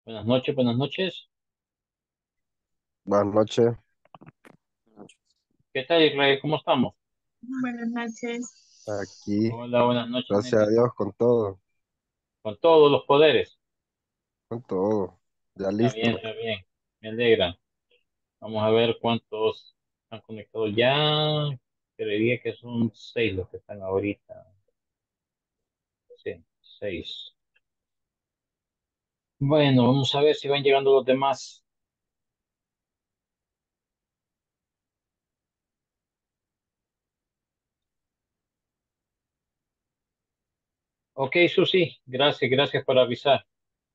Buenas noches, buenas noches. Buenas noches, ¿Qué tal, Israel? ¿Cómo estamos? Buenas noches. aquí, Hola, buenas noches, gracias a Nelly. Dios, Con todos los poderes. con todo, ya Está listo. bien, está bien. Me alegra. Vamos a ver cuántos están conectados ya. Creería que son seis los que están ahorita. Sí, seis. Bueno, vamos a ver si van llegando los demás. Ok, Susi, gracias, gracias por avisar.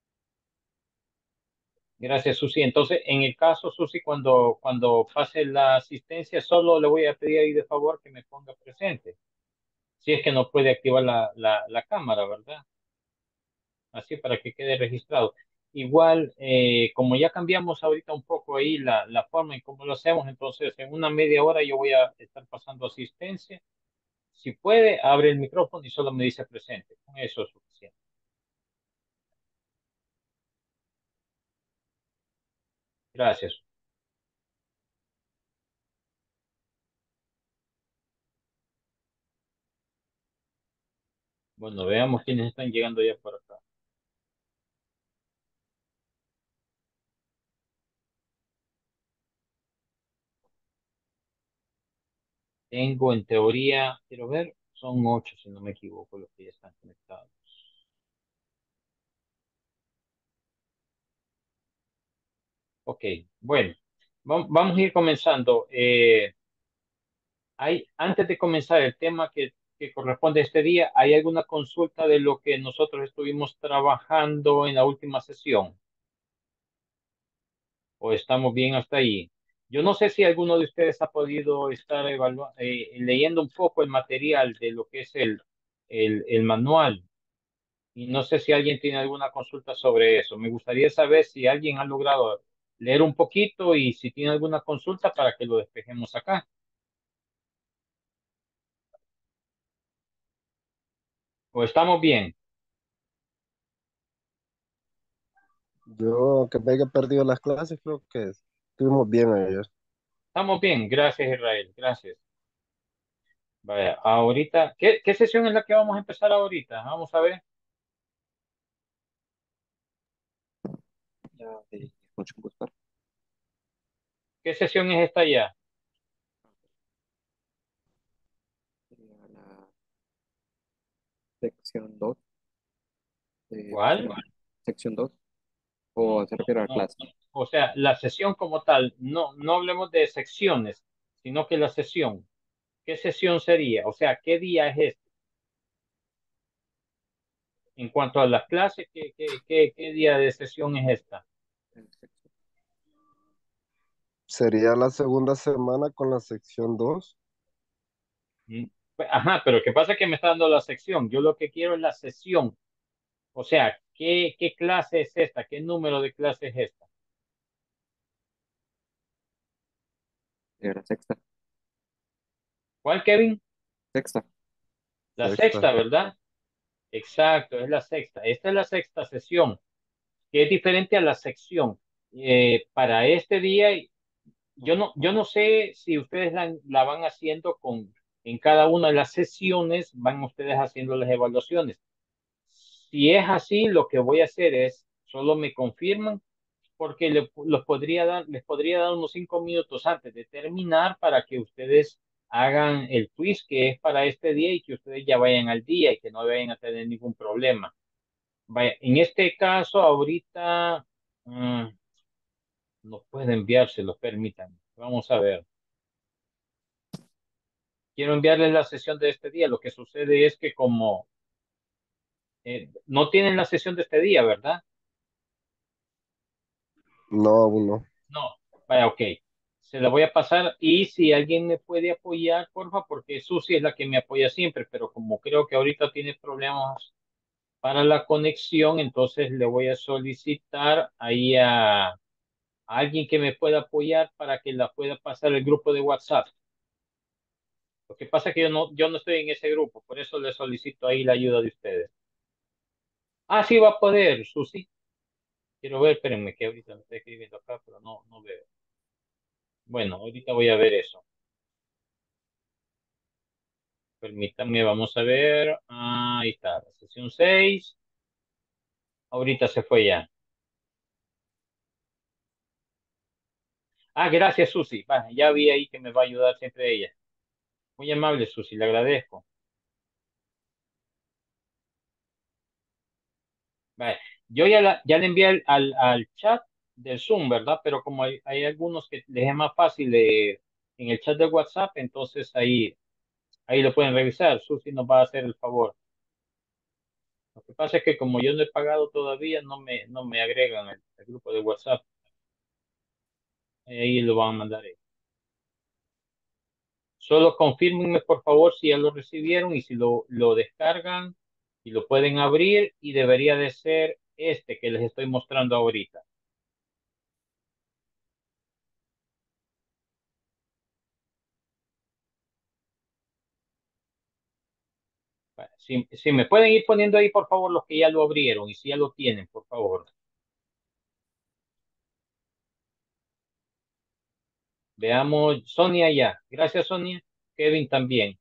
Gracias, Susi. Entonces, en el caso, Susi, cuando pase la asistencia, solo le voy a pedir ahí de favor que me ponga presente. Si es que no puede activar la cámara, ¿verdad? Así para que quede registrado. Igual, como ya cambiamos ahorita un poco ahí la forma en cómo lo hacemos, entonces en una media hora yo voy a estar pasando asistencia. Si puede, abre el micrófono y solo me dice presente. Con eso es suficiente. Gracias. Bueno, veamos quiénes están llegando ya por acá. Tengo en teoría, quiero ver, son ocho si no me equivoco los que ya están conectados. Ok, bueno, vamos a ir comenzando. Antes de comenzar el tema que corresponde a este día, ¿hay alguna consulta de lo que nosotros estuvimos trabajando en la última sesión? ¿O estamos bien hasta ahí? Yo no sé si alguno de ustedes ha podido estar leyendo un poco el material de lo que es el manual. Y no sé si alguien tiene alguna consulta sobre eso. Me gustaría saber si alguien ha logrado leer un poquito y si tiene alguna consulta para que lo despejemos acá. ¿O estamos bien? Yo, aunque me haya perdido las clases, creo que estuvimos bien ayer. Estamos bien, gracias Israel, gracias. Vaya, ahorita, ¿qué sesión es la que vamos a empezar ahorita? Vamos a ver, Ya, mucho gusto. ¿qué sesión es esta ya? Sería la sección 2 ¿Cuál? sección 2 No, o se refiere a la no, clase. no. O sea, la sesión como tal, no hablemos de secciones, sino que la sesión. ¿Qué sesión sería? O sea, ¿qué día es este? En cuanto a las clases, ¿qué día de sesión es esta? Sería la segunda semana con la sección 2. Mm, Ajá, pero ¿qué pasa que me está dando la sección? Yo lo que quiero es la sesión. O sea, ¿qué clase es esta? ¿Qué número de clase es esta? La sexta. ¿Cuál, Kevin? Sexta. La Sexta. sexta, ¿verdad? Exacto, es la sexta. Esta es la sexta sesión, que es diferente a la sección. Para este día, yo no sé si ustedes la van haciendo en cada una de las sesiones, van ustedes haciendo las evaluaciones. Si es así, lo que voy a hacer es, solo me confirman, porque les podría dar unos 5 minutos antes de terminar para que ustedes hagan el quiz que es para este día y que ustedes ya vayan al día y que no vayan a tener ningún problema. Vaya, en este caso, ahorita no puede enviárselo, permítanme. Vamos a ver. Quiero enviarles la sesión de este día. Lo que sucede es que como no tienen la sesión de este día, ¿verdad? No, aún no. No. Vaya, ok. Se la voy a pasar y si alguien me puede apoyar, porfa, porque Susi es la que me apoya siempre, pero como creo que ahorita tiene problemas para la conexión, entonces le voy a solicitar ahí a alguien que me pueda apoyar para que la pueda pasar el grupo de WhatsApp. Lo que pasa es que yo no estoy en ese grupo, por eso le solicito ahí la ayuda de ustedes. Ah, sí va a poder, Susi. Quiero ver, espérenme que ahorita me estoy escribiendo acá, pero no veo. Bueno, ahorita voy a ver eso. Permítanme, vamos a ver. Ahí está, la sesión 6. Ahorita se fue ya. Gracias, Susi. Va, ya vi ahí que me va a ayudar siempre ella. Muy amable, Susi, le agradezco. Vale. Yo ya le envié al chat del Zoom, ¿verdad? Pero como hay algunos que les es más fácil en el chat de WhatsApp, entonces ahí lo pueden revisar. Susi nos va a hacer el favor. Lo que pasa es que como yo no he pagado todavía, no me agregan al grupo de WhatsApp. Ahí lo van a mandar. Solo confírmenme, por favor, si ya lo recibieron y si lo descargan y lo pueden abrir y debería de ser este que les estoy mostrando ahorita. Si me pueden ir poniendo ahí, por favor, los que ya lo abrieron y si ya lo tienen, por favor. Veamos, Sonia ya. Gracias, Sonia. Kevin también.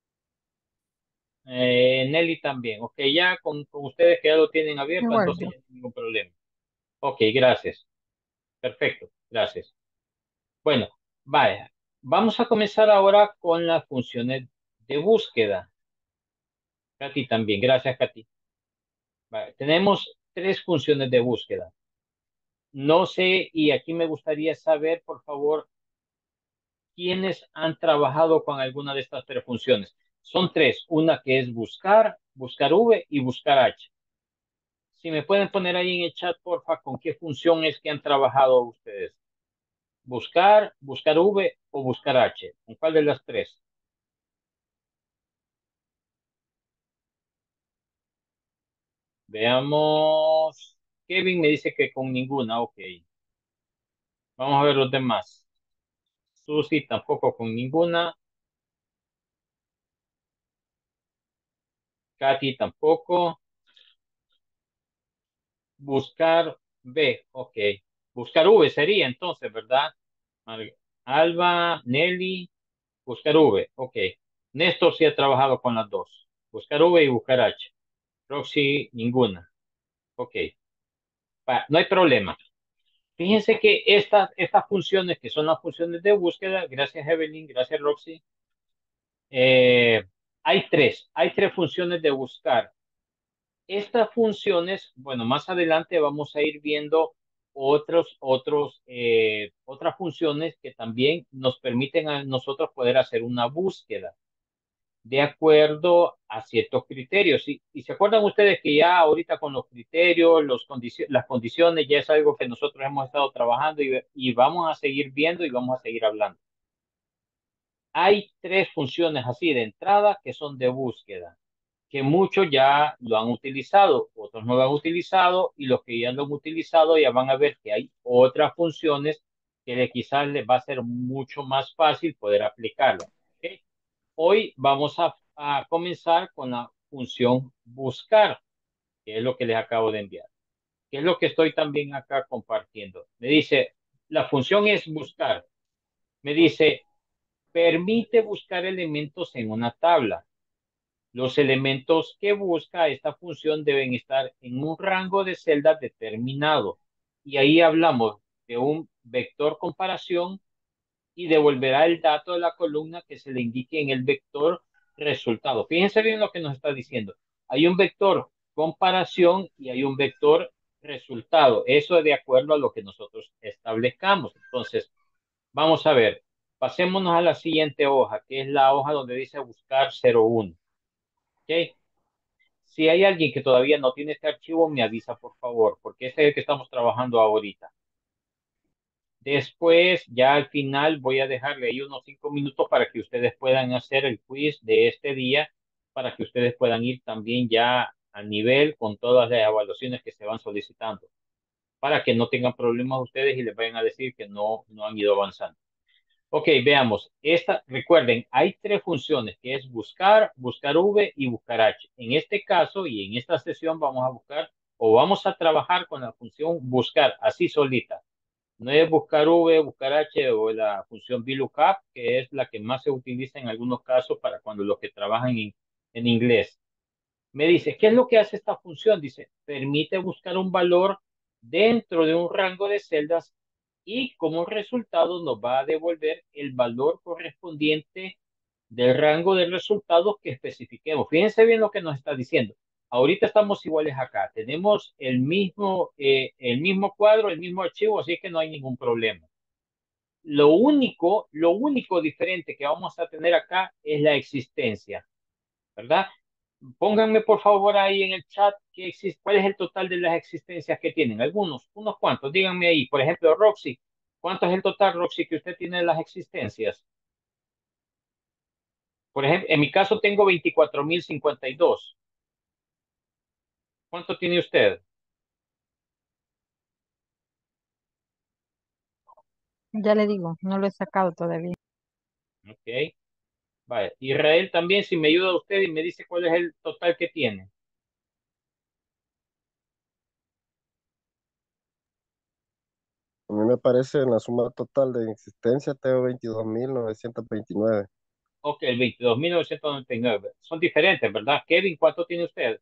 Nelly también. Ok, ya con ustedes que ya lo tienen abierto, Igual entonces yo. ya no hay ningún problema. Ok, gracias. Perfecto, gracias. Bueno, vaya. Vamos a comenzar ahora con las funciones de búsqueda. Katy también. Gracias, Katy. Vale, tenemos tres funciones de búsqueda. No sé, y aquí me gustaría saber, por favor, quiénes han trabajado con alguna de estas tres funciones. Son tres, una que es buscar, buscar V y buscar H. Si me pueden poner ahí en el chat, porfa, con qué función es que han trabajado ustedes. Buscar, buscar V o buscar H. ¿Con cuál de las tres? Veamos. Kevin me dice que con ninguna, ok. Vamos a ver los demás. Susi tampoco con ninguna. Katy tampoco. Buscar B, ok. Buscar V sería entonces, ¿verdad? Alba, Nelly, buscar V, ok. Néstor sí ha trabajado con las dos. Buscar V y buscar H. Roxy, ninguna. Ok. No hay problema. Fíjense que estas funciones, que son las funciones de búsqueda, gracias Evelyn, gracias Roxy, eh, hay tres funciones de buscar. Estas funciones, bueno, más adelante vamos a ir viendo otras funciones que también nos permiten a nosotros poder hacer una búsqueda de acuerdo a ciertos criterios. Y se acuerdan ustedes que ya ahorita con los criterios, las condiciones, ya es algo que nosotros hemos estado trabajando y vamos a seguir viendo y vamos a seguir hablando. Hay tres funciones así de entrada que son de búsqueda, que muchos ya lo han utilizado, otros no lo han utilizado y los que ya lo han utilizado ya van a ver que hay otras funciones que quizás les va a ser mucho más fácil poder aplicarlas. ¿Ok? Hoy vamos a comenzar con la función buscar, que es lo que les acabo de enviar, que es lo que estoy también acá compartiendo. Me dice, la función es buscar. Me dice, permite buscar elementos en una tabla. Los elementos que busca esta función deben estar en un rango de celdas determinado. Y ahí hablamos de un vector comparación y devolverá el dato de la columna que se le indique en el vector resultado. Fíjense bien lo que nos está diciendo. Hay un vector comparación y hay un vector resultado. Eso es de acuerdo a lo que nosotros establezcamos. Entonces, vamos a ver. Pasémonos a la siguiente hoja, que es la hoja donde dice buscar 01. ¿Ok? Si hay alguien que todavía no tiene este archivo, me avisa, por favor, porque ese es el que estamos trabajando ahorita. Después, ya al final, voy a dejarle ahí unos 5 minutos para que ustedes puedan hacer el quiz de este día, para que ustedes puedan ir también ya a nivel con todas las evaluaciones que se van solicitando, para que no tengan problemas ustedes y les vayan a decir que no han ido avanzando. Ok, veamos. Recuerden, hay tres funciones, que es buscar, buscar V y buscar H. En este caso y en esta sesión vamos a buscar o vamos a trabajar con la función buscar así solita. No es buscar V, buscar H o la función VLOOKUP, que es la que más se utiliza en algunos casos para cuando los que trabajan en inglés. Me dice, ¿qué es lo que hace esta función? Dice, permite buscar un valor dentro de un rango de celdas y como resultado nos va a devolver el valor correspondiente del rango de resultados que especifiquemos. Fíjense bien lo que nos está diciendo. Ahorita estamos iguales acá. Tenemos el mismo cuadro, el mismo archivo, así que no hay ningún problema. Lo único diferente que vamos a tener acá es la existencia, ¿verdad? Pónganme por favor ahí en el chat cuál es el total de las existencias que tienen. Algunos, unos cuantos, díganme ahí. Por ejemplo, Roxy, ¿cuánto es el total, Roxy, que usted tiene de las existencias? Por ejemplo, en mi caso tengo 24.052. ¿Cuánto tiene usted? Ya le digo, no lo he sacado todavía. Ok, vaya. Israel también, si me ayuda usted y me dice cuál es el total que tiene. A mí me parece en la suma total de existencia tengo 22.929. Ok, el 22.999. Son diferentes, ¿verdad? Kevin, ¿cuánto tiene usted?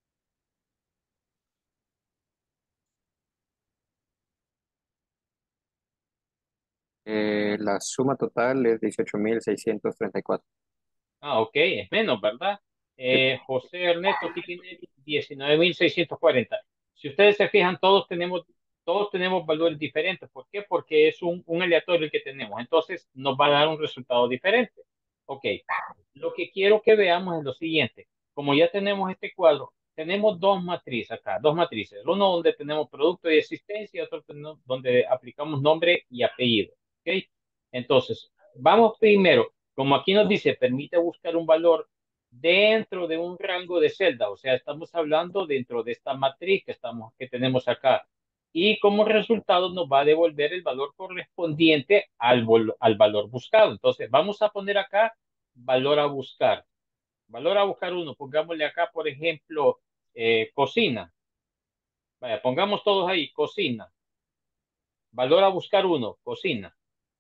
La suma total es 18.634. Ah, ok, es menos, ¿verdad? Sí. José Ernesto aquí tiene 19.640. Si ustedes se fijan, todos tenemos valores diferentes. ¿Por qué? Porque es un aleatorio el que tenemos. Entonces, nos va a dar un resultado diferente. Ok, lo que quiero que veamos es lo siguiente. Como ya tenemos este cuadro, tenemos dos matrices acá, dos matrices. Uno donde tenemos producto y existencia y otro donde aplicamos nombre y apellido. Ok, entonces, vamos primero, como aquí nos dice, permite buscar un valor dentro de un rango de celda, o sea, estamos hablando dentro de esta matriz que tenemos acá. Y como resultado nos va a devolver el valor correspondiente al valor buscado. Entonces, vamos a poner acá valor a buscar. Valor a buscar uno, pongámosle acá, por ejemplo, cocina. Vaya, pongamos todos ahí, cocina. Valor a buscar uno, cocina.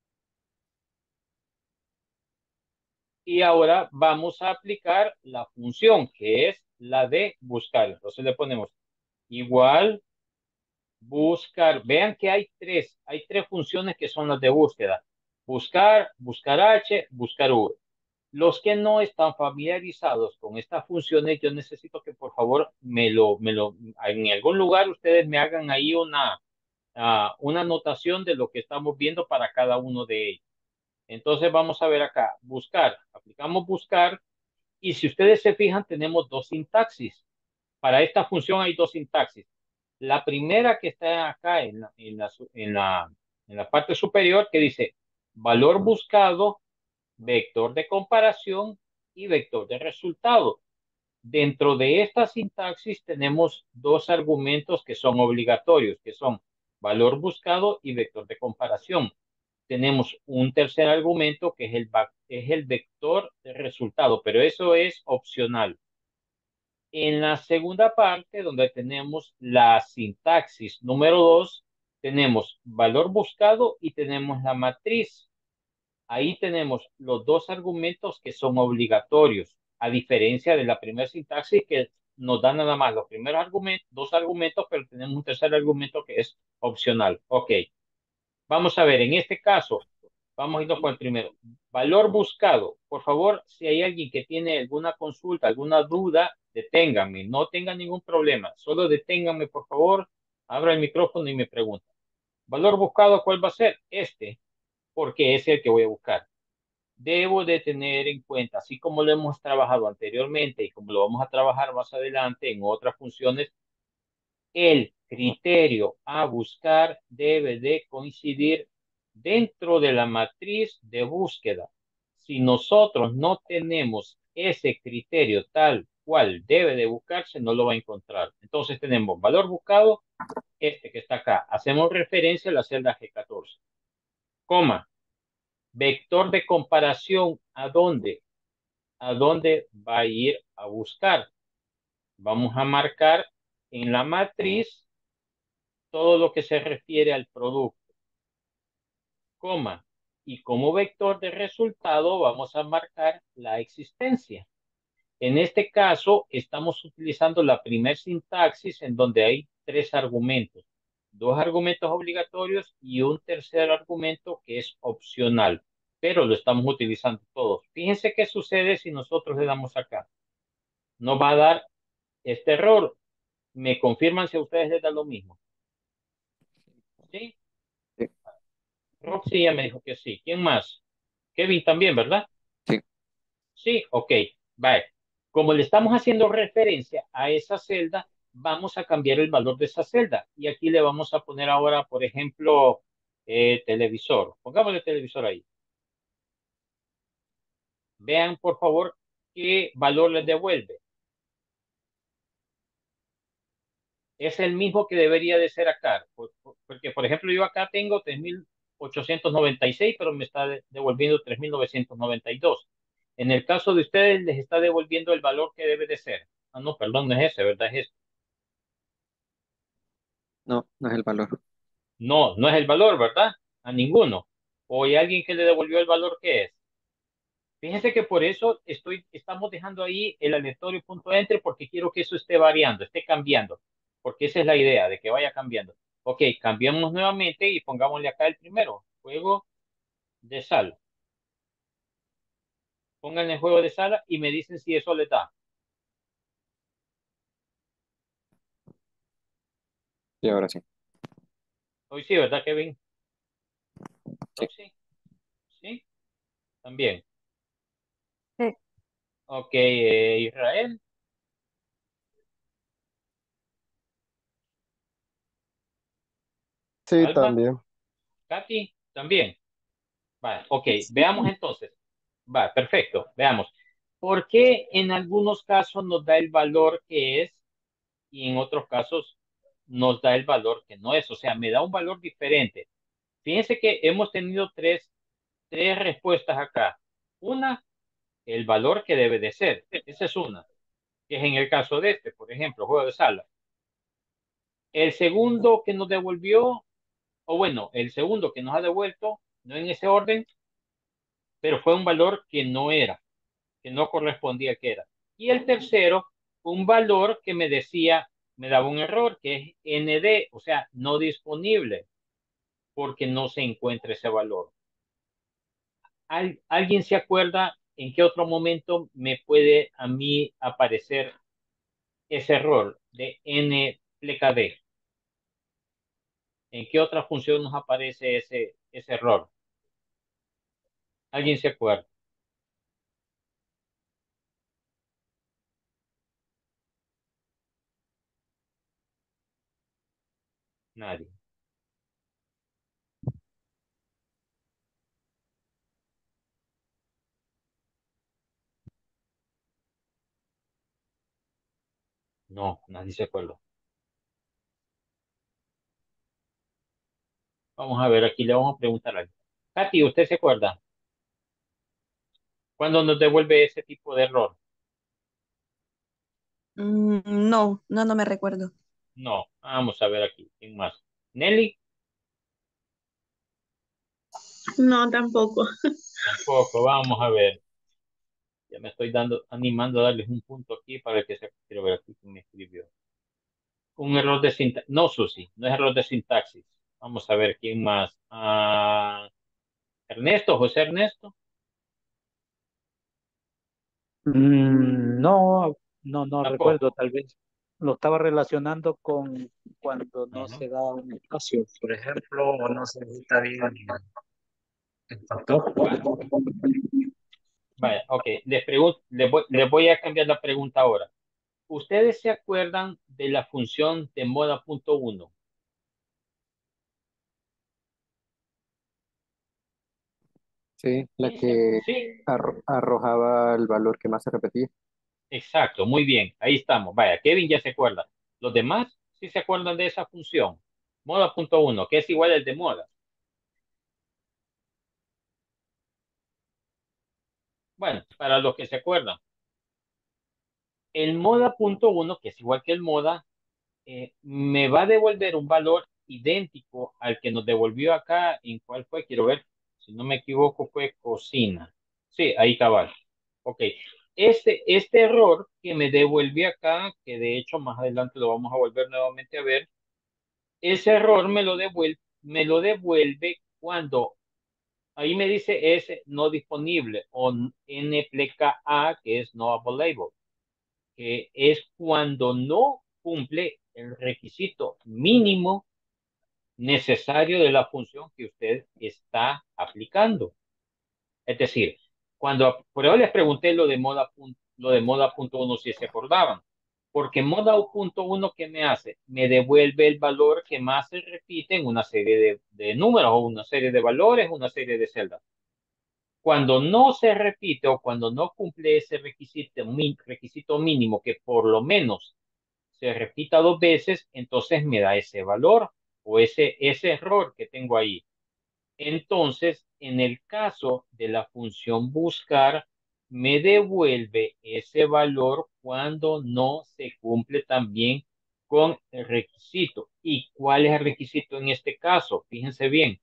Y ahora vamos a aplicar la función que es la de buscar. Entonces le ponemos igual buscar. Vean que hay tres funciones que son las de búsqueda. Buscar, buscar H, buscar V. Los que no están familiarizados con estas funciones, yo necesito que por favor en algún lugar ustedes me hagan ahí una anotación de lo que estamos viendo para cada uno de ellos. Entonces vamos a ver acá, buscar, aplicamos buscar y si ustedes se fijan tenemos dos sintaxis. Para esta función hay dos sintaxis. La primera que está acá en la parte superior que dice valor buscado, vector de comparación y vector de resultado. Dentro de esta sintaxis tenemos dos argumentos que son obligatorios, que son valor buscado y vector de comparación. Tenemos un tercer argumento que es el vector de resultado, pero eso es opcional. En la segunda parte, donde tenemos la sintaxis número 2, tenemos valor buscado y tenemos la matriz. Ahí tenemos los dos argumentos que son obligatorios, a diferencia de la primera sintaxis que nos da nada más los primeros argumentos, dos argumentos, pero tenemos un tercer argumento que es opcional. Ok, vamos a ver, en este caso, vamos a irnos con el primero. Valor buscado. Por favor, si hay alguien que tiene alguna consulta, alguna duda, deténganme, no tengan ningún problema, solo deténganme, por favor, abra el micrófono y me pregunta. Valor buscado, ¿cuál va a ser? Este, porque es el que voy a buscar. Debo de tener en cuenta, así como lo hemos trabajado anteriormente y como lo vamos a trabajar más adelante en otras funciones, el criterio a buscar debe de coincidir dentro de la matriz de búsqueda. Si nosotros no tenemos ese criterio tal cual debe de buscarse, no lo va a encontrar. Entonces tenemos valor buscado, este que está acá. Hacemos referencia a la celda G14. Coma. Vector de comparación, ¿a dónde? ¿A dónde va a ir a buscar? Vamos a marcar en la matriz todo lo que se refiere al producto, coma, y como vector de resultado vamos a marcar la existencia. En este caso, estamos utilizando la primer sintaxis en donde hay tres argumentos, dos argumentos obligatorios y un tercer argumento que es opcional, pero lo estamos utilizando todos. Fíjense qué sucede si nosotros le damos acá. Nos va a dar este error. ¿Me confirman si a ustedes les da lo mismo? ¿Sí? Sí, Roxy ya me dijo que sí. ¿Quién más? Kevin también, ¿verdad? sí. Sí, ok. Vale. Como le estamos haciendo referencia a esa celda, vamos a cambiar el valor de esa celda. Y aquí le vamos a poner ahora, por ejemplo, televisor. Pongámosle televisor ahí. Vean, por favor, qué valor les devuelve. Es el mismo que debería de ser acá. Porque, por ejemplo, yo acá tengo 3.896, pero me está devolviendo 3.992. En el caso de ustedes, les está devolviendo el valor que debe de ser. Ah, no, perdón, no es ese, ¿verdad? Es este. No, no es el valor. No, no es el valor, ¿verdad? A ninguno. O hay alguien que le devolvió el valor que es. Fíjense que por eso estamos dejando ahí el aleatorio punto entre porque quiero que eso esté variando, esté cambiando. Porque esa es la idea, de que vaya cambiando. Ok, cambiamos nuevamente y pongámosle acá el primero. Juego de sala. Pónganle juego de sala y me dicen si eso le da. Y ahora sí. Hoy sí, ¿verdad, Kevin? Sí. Roxy, sí, también. Sí, Ok, Israel, Sí, Alba, también. Katy, también. Vale, ok, veamos entonces. Va, perfecto, veamos. ¿Por qué en algunos casos nos da el valor que es y en otros casos nos da el valor que no es? O sea, me da un valor diferente. Fíjense que hemos tenido tres respuestas acá. Una, el valor que debe de ser. Esa es una, que es en el caso de este, por ejemplo, juego de sala. El segundo que nos devolvió, o bueno, el segundo que nos ha devuelto, no en ese orden, pero fue un valor que no era, que no correspondía que era. Y el tercero, un valor que me decía, me daba un error, que es ND, o sea, no disponible, porque no se encuentra ese valor. ¿Alguien se acuerda en qué otro momento me puede a mí aparecer ese error de NPKD? ¿En qué otra función nos aparece ese error? ¿Alguien se acuerda? Nadie. No, nadie se acuerda. Vamos a ver, aquí le vamos a preguntar algo. Katy, ¿usted se acuerda? ¿Cuándo nos devuelve ese tipo de error? No, no me recuerdo. No, vamos a ver aquí. ¿Quién más? Nelly, No, tampoco. tampoco. Vamos a ver. Ya me estoy animando a darles un punto aquí para que se. Quiero ver aquí quién me escribió. Un error de sintaxis. No, Susi, no es error de sintaxis. Vamos a ver quién más. Ernesto, José Ernesto. No, no recuerdo, Tampoco. tal vez lo estaba relacionando con cuando no Ajá. se da un espacio, por ejemplo, o no se necesita bien el factor. Vale, vale, ok. Les voy a cambiar la pregunta ahora. ¿Ustedes se acuerdan de la función de moda.1? Sí, la Sí, que sí, arrojaba el valor que más se repetía. exacto, muy bien, ahí estamos. Vaya, Kevin ya se acuerda. Los demás sí se acuerdan de esa función. Moda.1, que es igual al de moda. Bueno, para los que se acuerdan, el moda.1, que es igual que el moda, me va a devolver un valor idéntico al que nos devolvió acá. ¿En cuál fue? Quiero ver, si no me equivoco, fue cocina. Sí, ahí cabal. Ok. Este error que me devuelve acá, que de hecho más adelante lo vamos a volver nuevamente a ver, ese error me lo devuelve cuando ahí me dice es no disponible o NPKA, que es no available, que es cuando no cumple el requisito mínimo necesario de la función que usted está aplicando. Es decir, cuando por ahora les pregunté lo de moda.1 si se acordaban, porque moda.1 ¿qué me hace? Me devuelve el valor que más se repite en una serie de números o una serie de valores, una serie de celdas. Cuando no se repite o cuando no cumple ese requisito mínimo que por lo menos se repita dos veces, entonces me da ese valor o ese error que tengo ahí. Entonces, en el caso de la función buscar, me devuelve ese valor cuando no se cumple también con el requisito. ¿Y cuál es el requisito en este caso? Fíjense bien,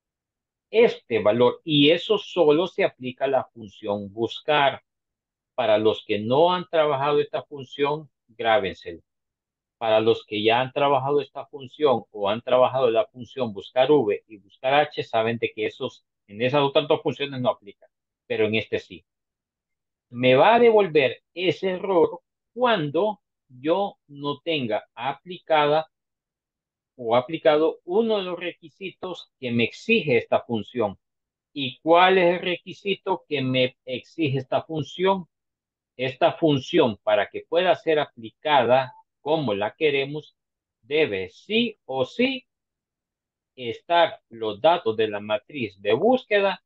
este valor, y eso solo se aplica a la función buscar. Para los que no han trabajado esta función, grábenselo. Para los que ya han trabajado esta función o han trabajado la función buscar V y buscar H, saben de que en esas otras dos funciones no aplican, pero en este sí. Me va a devolver ese error cuando yo no tenga aplicada o aplicado uno de los requisitos que me exige esta función. ¿Y cuál es el requisito que me exige esta función? Esta función, para que pueda ser aplicada como la queremos, debe sí o sí estar los datos de la matriz de búsqueda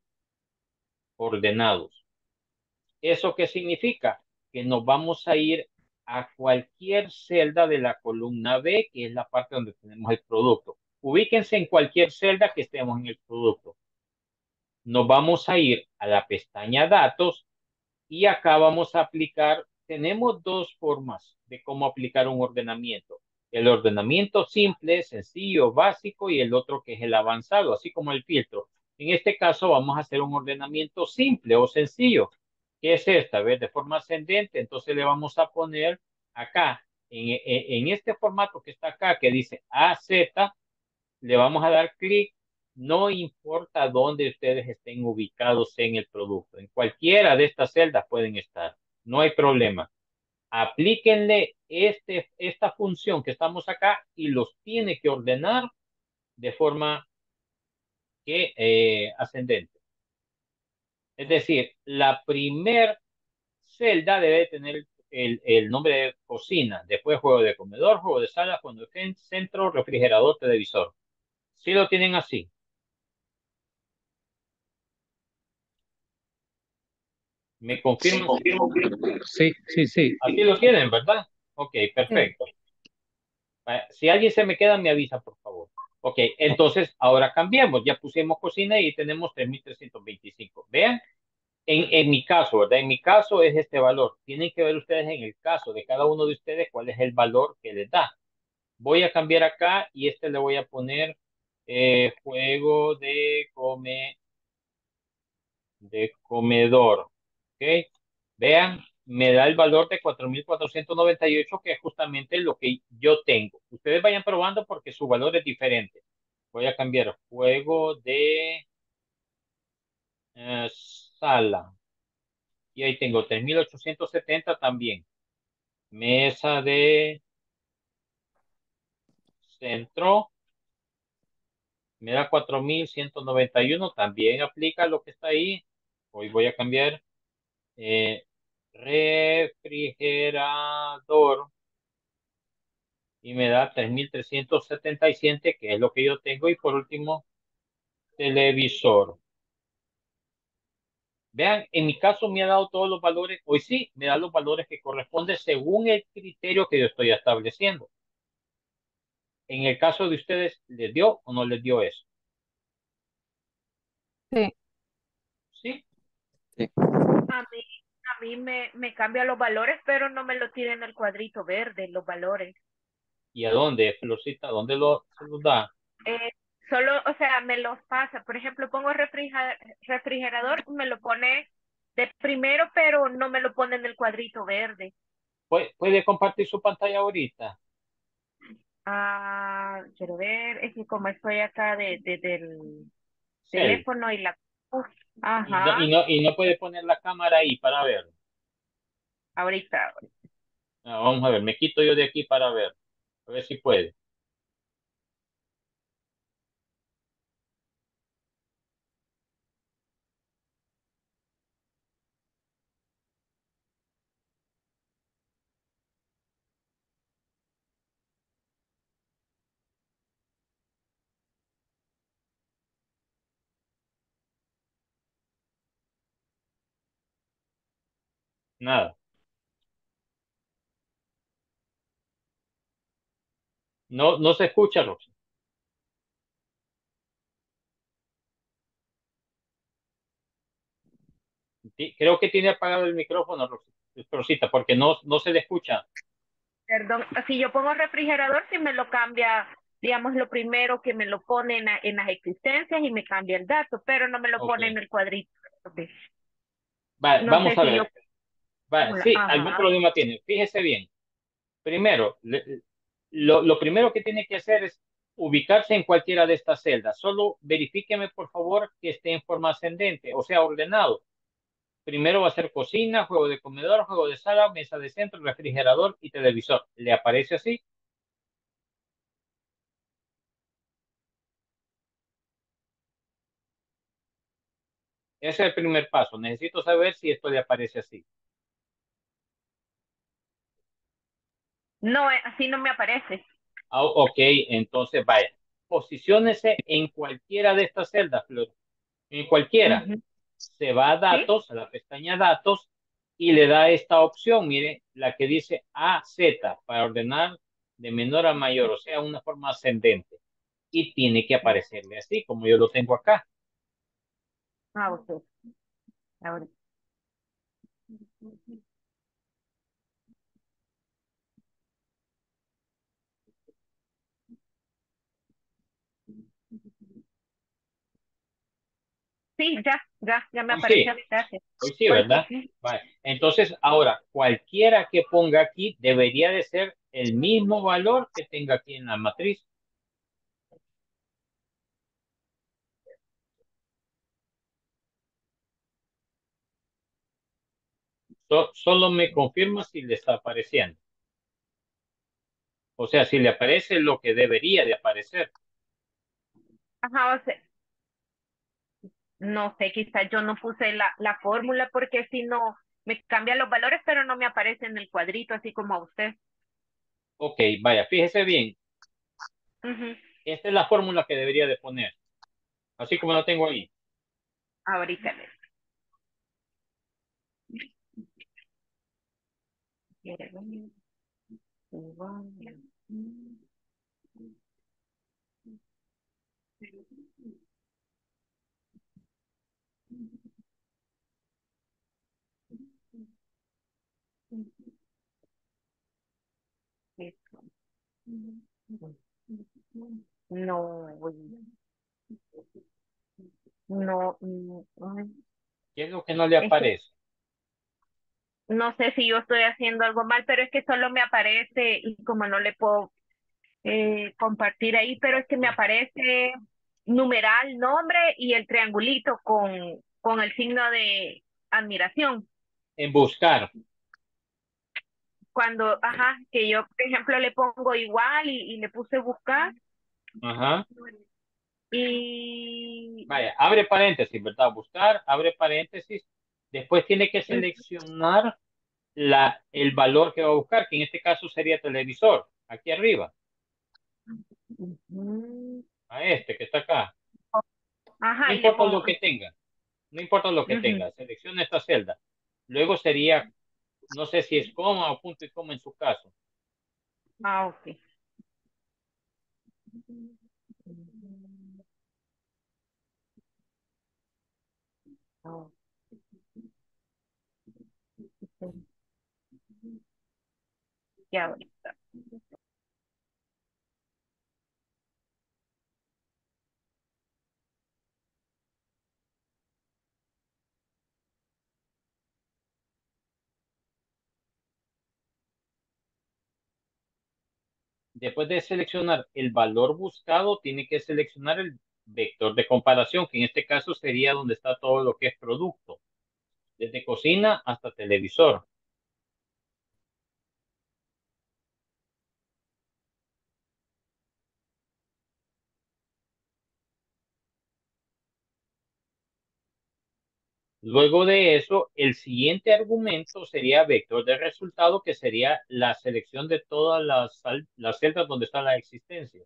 ordenados. ¿Eso qué significa? Que nos vamos a ir a cualquier celda de la columna B, que es la parte donde tenemos el producto. Ubíquense en cualquier celda que estemos en el producto. Nos vamos a ir a la pestaña Datos y acá vamos a aplicar, tenemos dos formas de cómo aplicar un ordenamiento. El ordenamiento simple, sencillo, básico y el otro que es el avanzado, así como el filtro. En este caso vamos a hacer un ordenamiento simple o sencillo. ¿Qué es esta? ¿Ves? De forma ascendente, entonces le vamos a poner acá, en este formato que está acá, que dice AZ, le vamos a dar clic, no importa dónde ustedes estén ubicados en el producto. En cualquiera de estas celdas pueden estar. No hay problema. Aplíquenle esta función que estamos acá y los tiene que ordenar de forma ascendente. Es decir, la primer celda debe tener el nombre de cocina, después juego de comedor, juego de sala, juego de centro, refrigerador, televisor. Si lo tienen así, me confirman. Sí, sí, sí. Así lo tienen, ¿verdad? Ok, Sí. perfecto. Si alguien se me queda, me avisa, por favor. Ok, entonces ahora cambiemos. Ya pusimos cocina y tenemos 3.325. Vean, en mi caso, ¿verdad? En mi caso es este valor. Tienen que ver ustedes en el caso de cada uno de ustedes cuál es el valor que les da. Voy a cambiar acá y le voy a poner juego de comedor. ¿Ok? Vean, me da el valor de 4.498, que es justamente lo que yo tengo. Ustedes vayan probando porque su valor es diferente. Voy a cambiar juego de sala. Y ahí tengo 3.870 también. Mesa de centro. Me da 4.191. También aplica lo que está ahí. Hoy voy a cambiar. eh, refrigerador y me da 3.377, que es lo que yo tengo. Y por último, televisor. Vean, en mi caso me ha dado todos los valores. Hoy sí, me da los valores que corresponden según el criterio que yo estoy estableciendo. En el caso de ustedes, ¿les dio o no les dio eso? Sí. ¿Sí? Sí. A mí me cambia los valores, pero no me lo tiene en el cuadrito verde, los valores. ¿Y a dónde, Florcita? ¿Dónde se los da? Eh, Solo, o sea, me los pasa. Por ejemplo, pongo refrigerador, me lo pone de primero, pero no me lo pone en el cuadrito verde. ¿Puede compartir su pantalla ahorita? Ah, quiero ver, es que como estoy acá del Cel. teléfono y la... Uf, Y no, ajá, y no, y no puede poner la cámara ahí para ver. ahorita. Ah, vamos a ver, me quito yo de aquí para ver. A ver si puede. Nada. No, no se escucha, Roxy. Creo que tiene apagado el micrófono, Rosita, porque no se le escucha. Perdón, si yo pongo refrigerador, si me lo cambia, digamos, lo primero que me lo pone en las existencias y me cambia el dato, pero no me lo Ok. pone en el cuadrito. Ok. No Vamos sé a si yo... ver. Sí, algún Ajá, problema tiene. Fíjese bien. Primero, lo primero que tiene que hacer es ubicarse en cualquiera de estas celdas. Solo verifíqueme, por favor, que esté en forma ascendente, o sea, ordenado. Primero va a ser cocina, juego de comedor, juego de sala, mesa de centro, refrigerador y televisor. ¿Le aparece así? Ese es el primer paso. Necesito saber si esto le aparece así. no, así no me aparece. Ah, ok, entonces vaya. Posiciónese en cualquiera de estas celdas, Flor. En cualquiera. Ujú. Se va a ¿Sí? datos, a la pestaña datos, y le da esta opción, mire, la que dice AZ, para ordenar de menor a mayor, o sea, una forma ascendente. Y tiene que aparecerle así, como yo lo tengo acá. Ah, ok. Ahora. Sí, ya me Hoy sí, apareció. Gracias. hoy sí, Hoy ¿verdad? sí. Vale. Entonces, ahora, cualquiera que ponga aquí debería de ser el mismo valor que tenga aquí en la matriz. Solo me confirma si le está apareciendo. O sea, si le aparece lo que debería de aparecer. Ajá, o sea, no sé, quizás yo no puse la fórmula porque si no, me cambia los valores, pero no me aparece en el cuadrito, así como a usted. Ok, vaya, fíjese bien. Ujú. Esta es la fórmula que debería de poner, así como la tengo ahí. Ahorita no, no, ¿Qué es lo que no le es que aparece? no sé si yo estoy haciendo algo mal, pero es que solo me aparece y como no le puedo compartir ahí, pero es que me aparece numeral, nombre y el triangulito con el signo de admiración. En buscar. Cuando, ajá, que yo, por ejemplo, le pongo igual y le puse buscar Ajá. y Vaya, abre paréntesis, ¿verdad? Buscar, abre paréntesis. Después tiene que seleccionar el valor que va a buscar, que en este caso sería televisor, aquí arriba, ujú, a este que está acá. No ajá, y le importa lo pongo, que tenga, no importa lo que ujú, tenga, selecciona esta celda. Luego sería, no sé si es coma o punto y coma en su caso. ah, ok. Ah, ya, Después de seleccionar el valor buscado, tiene que seleccionar el vector de comparación, que en este caso sería donde está todo lo que es producto, desde cocina hasta televisor. Luego de eso, el siguiente argumento sería vector de resultado, que sería la selección de todas las celdas donde está la existencia.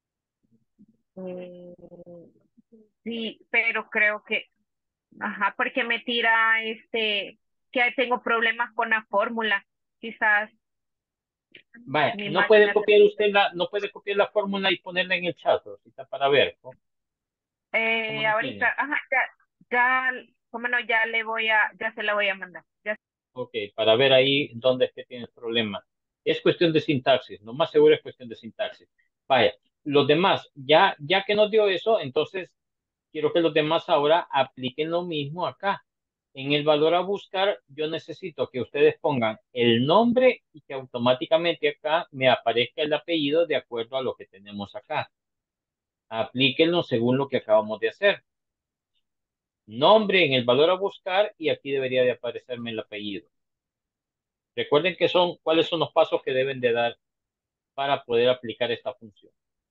Mm, sí, pero creo que, ajá, porque me tira que tengo problemas con la fórmula. Quizás Vaya, mi no puede máquina. copiar usted no puede copiar la fórmula y ponerla en el chat, Rosita, para ver, ¿no? ¿Cómo lo Ahorita, tiene? ajá, ya, cómo no, ya se la voy a mandar. Ya. Ok, para ver ahí dónde es que tiene el problema. Es cuestión de sintaxis, lo más seguro es cuestión de sintaxis. Vaya, los demás, ya que nos dio eso, entonces quiero que los demás ahora apliquen lo mismo acá. En el valor a buscar, yo necesito que ustedes pongan el nombre y que automáticamente acá me aparezca el apellido de acuerdo a lo que tenemos acá. Aplíquenlo según lo que acabamos de hacer. Nombre en el valor a buscar y aquí debería de aparecerme el apellido. Recuerden cuáles son los pasos que deben de dar para poder aplicar esta función.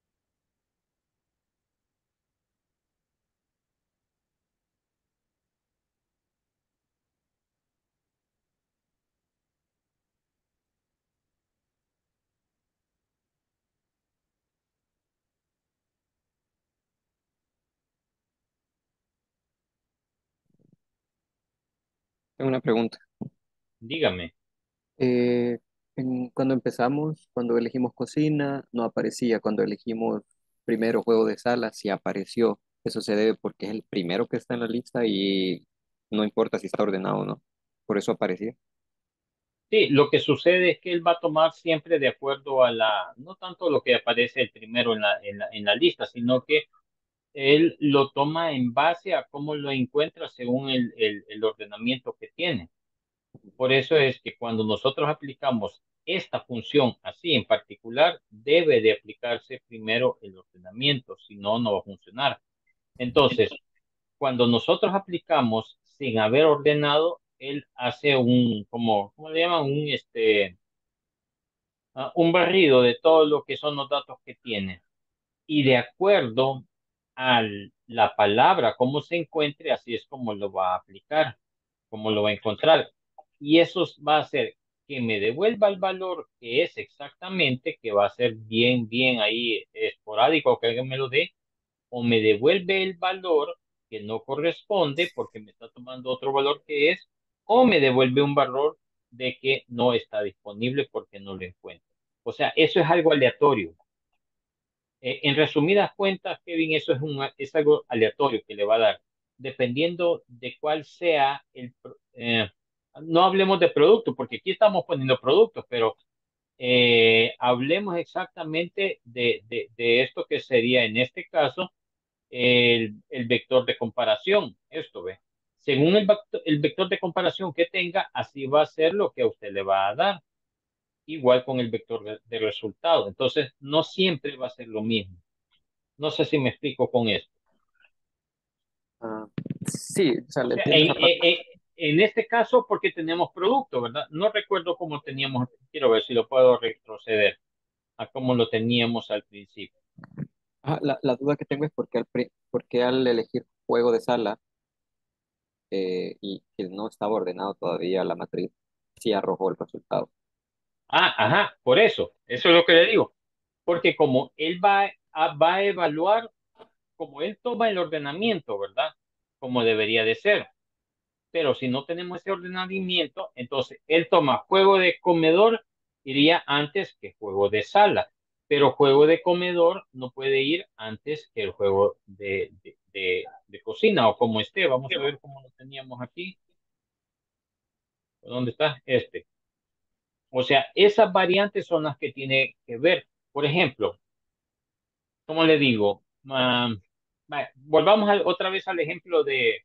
Tengo una pregunta. Dígame. Eh, cuando empezamos, cuando elegimos cocina, no aparecía. Cuando elegimos primero juego de sala, sí apareció. Eso se debe porque es el primero que está en la lista y no importa si está ordenado o no. Por eso aparecía. Sí, lo que sucede es que él va a tomar siempre de acuerdo a no tanto lo que aparece el primero en la lista, sino que él lo toma en base a cómo lo encuentra según el ordenamiento que tiene. Por eso es que cuando nosotros aplicamos esta función así en particular, debe de aplicarse primero el ordenamiento, si no, no va a funcionar. Entonces, cuando nosotros aplicamos sin haber ordenado, él hace ¿cómo le llaman? Un barrido de todo lo que son los datos que tiene. Y de acuerdo a la palabra, cómo se encuentre, así es como lo va a aplicar, cómo lo va a encontrar. Y eso va a hacer que me devuelva el valor que es exactamente, que va a ser bien, bien ahí esporádico, que alguien me lo dé, o me devuelve el valor que no corresponde porque me está tomando otro valor que es, o me devuelve un valor de que no está disponible porque no lo encuentro. O sea, eso es algo aleatorio. En resumidas cuentas, Kevin, eso es algo aleatorio que le va a dar, dependiendo de cuál sea no hablemos de producto, porque aquí estamos poniendo productos, pero hablemos exactamente de esto que sería en este caso el vector de comparación. Esto ve. Según el vector de comparación que tenga, así va a ser lo que a usted le va a dar. Igual con el vector de resultado. Entonces, no siempre va a ser lo mismo. No sé si me explico con esto. Ah, sí, o sea, O le sea, entiendo esa parte. en este caso, porque tenemos producto, ¿verdad? No recuerdo cómo teníamos, quiero ver si lo puedo retroceder a cómo lo teníamos al principio. Ah, la duda que tengo es por qué al elegir juego de sala y que no estaba ordenado todavía la matriz, sí arrojó el resultado. Ajá, por eso es lo que le digo. Porque como él va a evaluar, como él toma el ordenamiento, ¿verdad? Como debería de ser. Pero si no tenemos ese ordenamiento, entonces él toma juego de comedor, iría antes que juego de sala, pero juego de comedor no puede ir antes que el juego de cocina o como esté. Vamos a ver cómo lo teníamos aquí. ¿Dónde está? O sea, esas variantes son las que tiene que ver. Por ejemplo, ¿cómo le digo? Volvamos otra vez al ejemplo de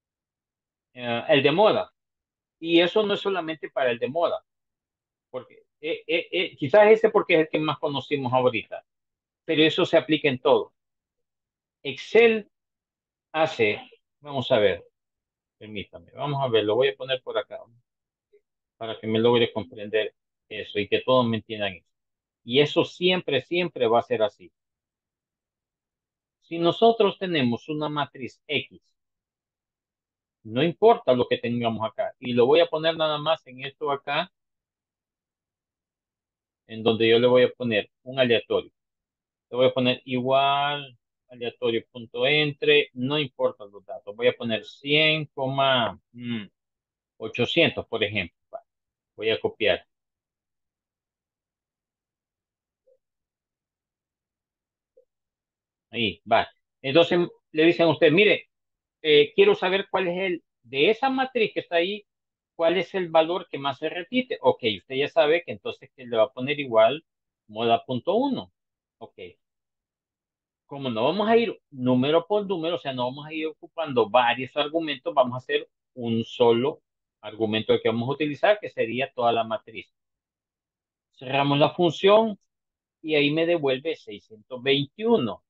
el de moda. Y eso no es solamente para el de moda, porque Quizás ese porque es el que más conocimos ahorita, pero eso se aplica en todo. Excel hace, vamos a ver, permítame, vamos a ver, lo voy a poner por acá para que me logre comprender eso y que todos me entiendan eso. Y eso siempre, siempre va a ser así. Si nosotros tenemos una matriz X, no importa lo que tengamos acá, y lo voy a poner nada más en esto acá, en donde yo le voy a poner un aleatorio. Le voy a poner igual, aleatorio punto entre, no importa los datos. Voy a poner 100,800, por ejemplo. Voy a copiar. Ahí, va. Entonces le dicen a usted, mire, quiero saber cuál es de esa matriz que está ahí, cuál es el valor que más se repite. Ok, usted ya sabe que entonces que le va a poner igual moda punto uno. Ok, como no vamos a ir número por número, o sea, no vamos a ir ocupando varios argumentos, vamos a hacer un solo argumento que vamos a utilizar, que sería toda la matriz. Cerramos la función y ahí me devuelve 621.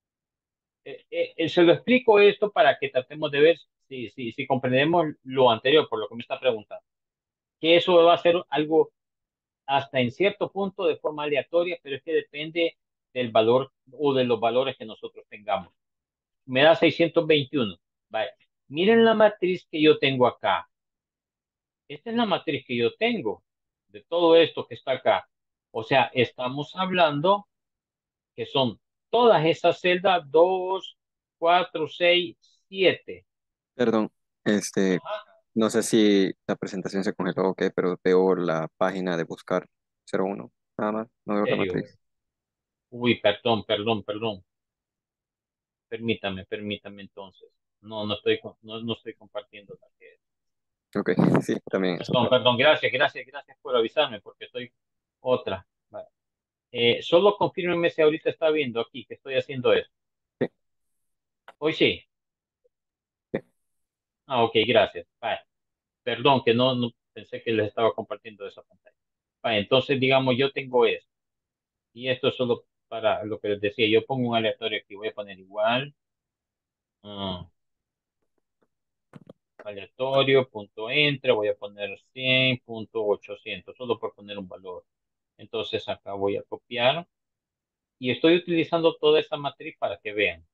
Se lo explico esto para que tratemos de ver si comprendemos lo anterior, por lo que me está preguntando. Que eso va a ser algo hasta en cierto punto de forma aleatoria, pero es que depende del valor o de los valores que nosotros tengamos. Me da 621. Vale. Miren la matriz que yo tengo acá. Esta es la matriz que yo tengo de todo esto que está acá. O sea, estamos hablando que son todas esas celdas 2, 4, 6, 7. Perdón, este, Ajá. no sé si la presentación se congeló o qué, pero veo la página de buscar 01, nada más, no veo ¿En la serio? matriz. Uy, perdón, perdón, perdón. Permítame entonces. No estoy compartiendo la que. Ok, sí, también eso Perdón, pasa. perdón, gracias por avisarme porque estoy otra. Vale. Solo confírmeme si ahorita está viendo aquí que estoy haciendo eso. Sí, Hoy sí. sí. Ah, ok, gracias. Vale. Perdón que no pensé que les estaba compartiendo esa pantalla. Vale, entonces, digamos, yo tengo esto. Y esto es solo para lo que les decía. Yo pongo un aleatorio aquí. Voy a poner igual. ah, aleatorio, punto entre. Voy a poner 100,800. Solo por poner un valor. Entonces, acá voy a copiar. Y estoy utilizando toda esa matriz para que vean.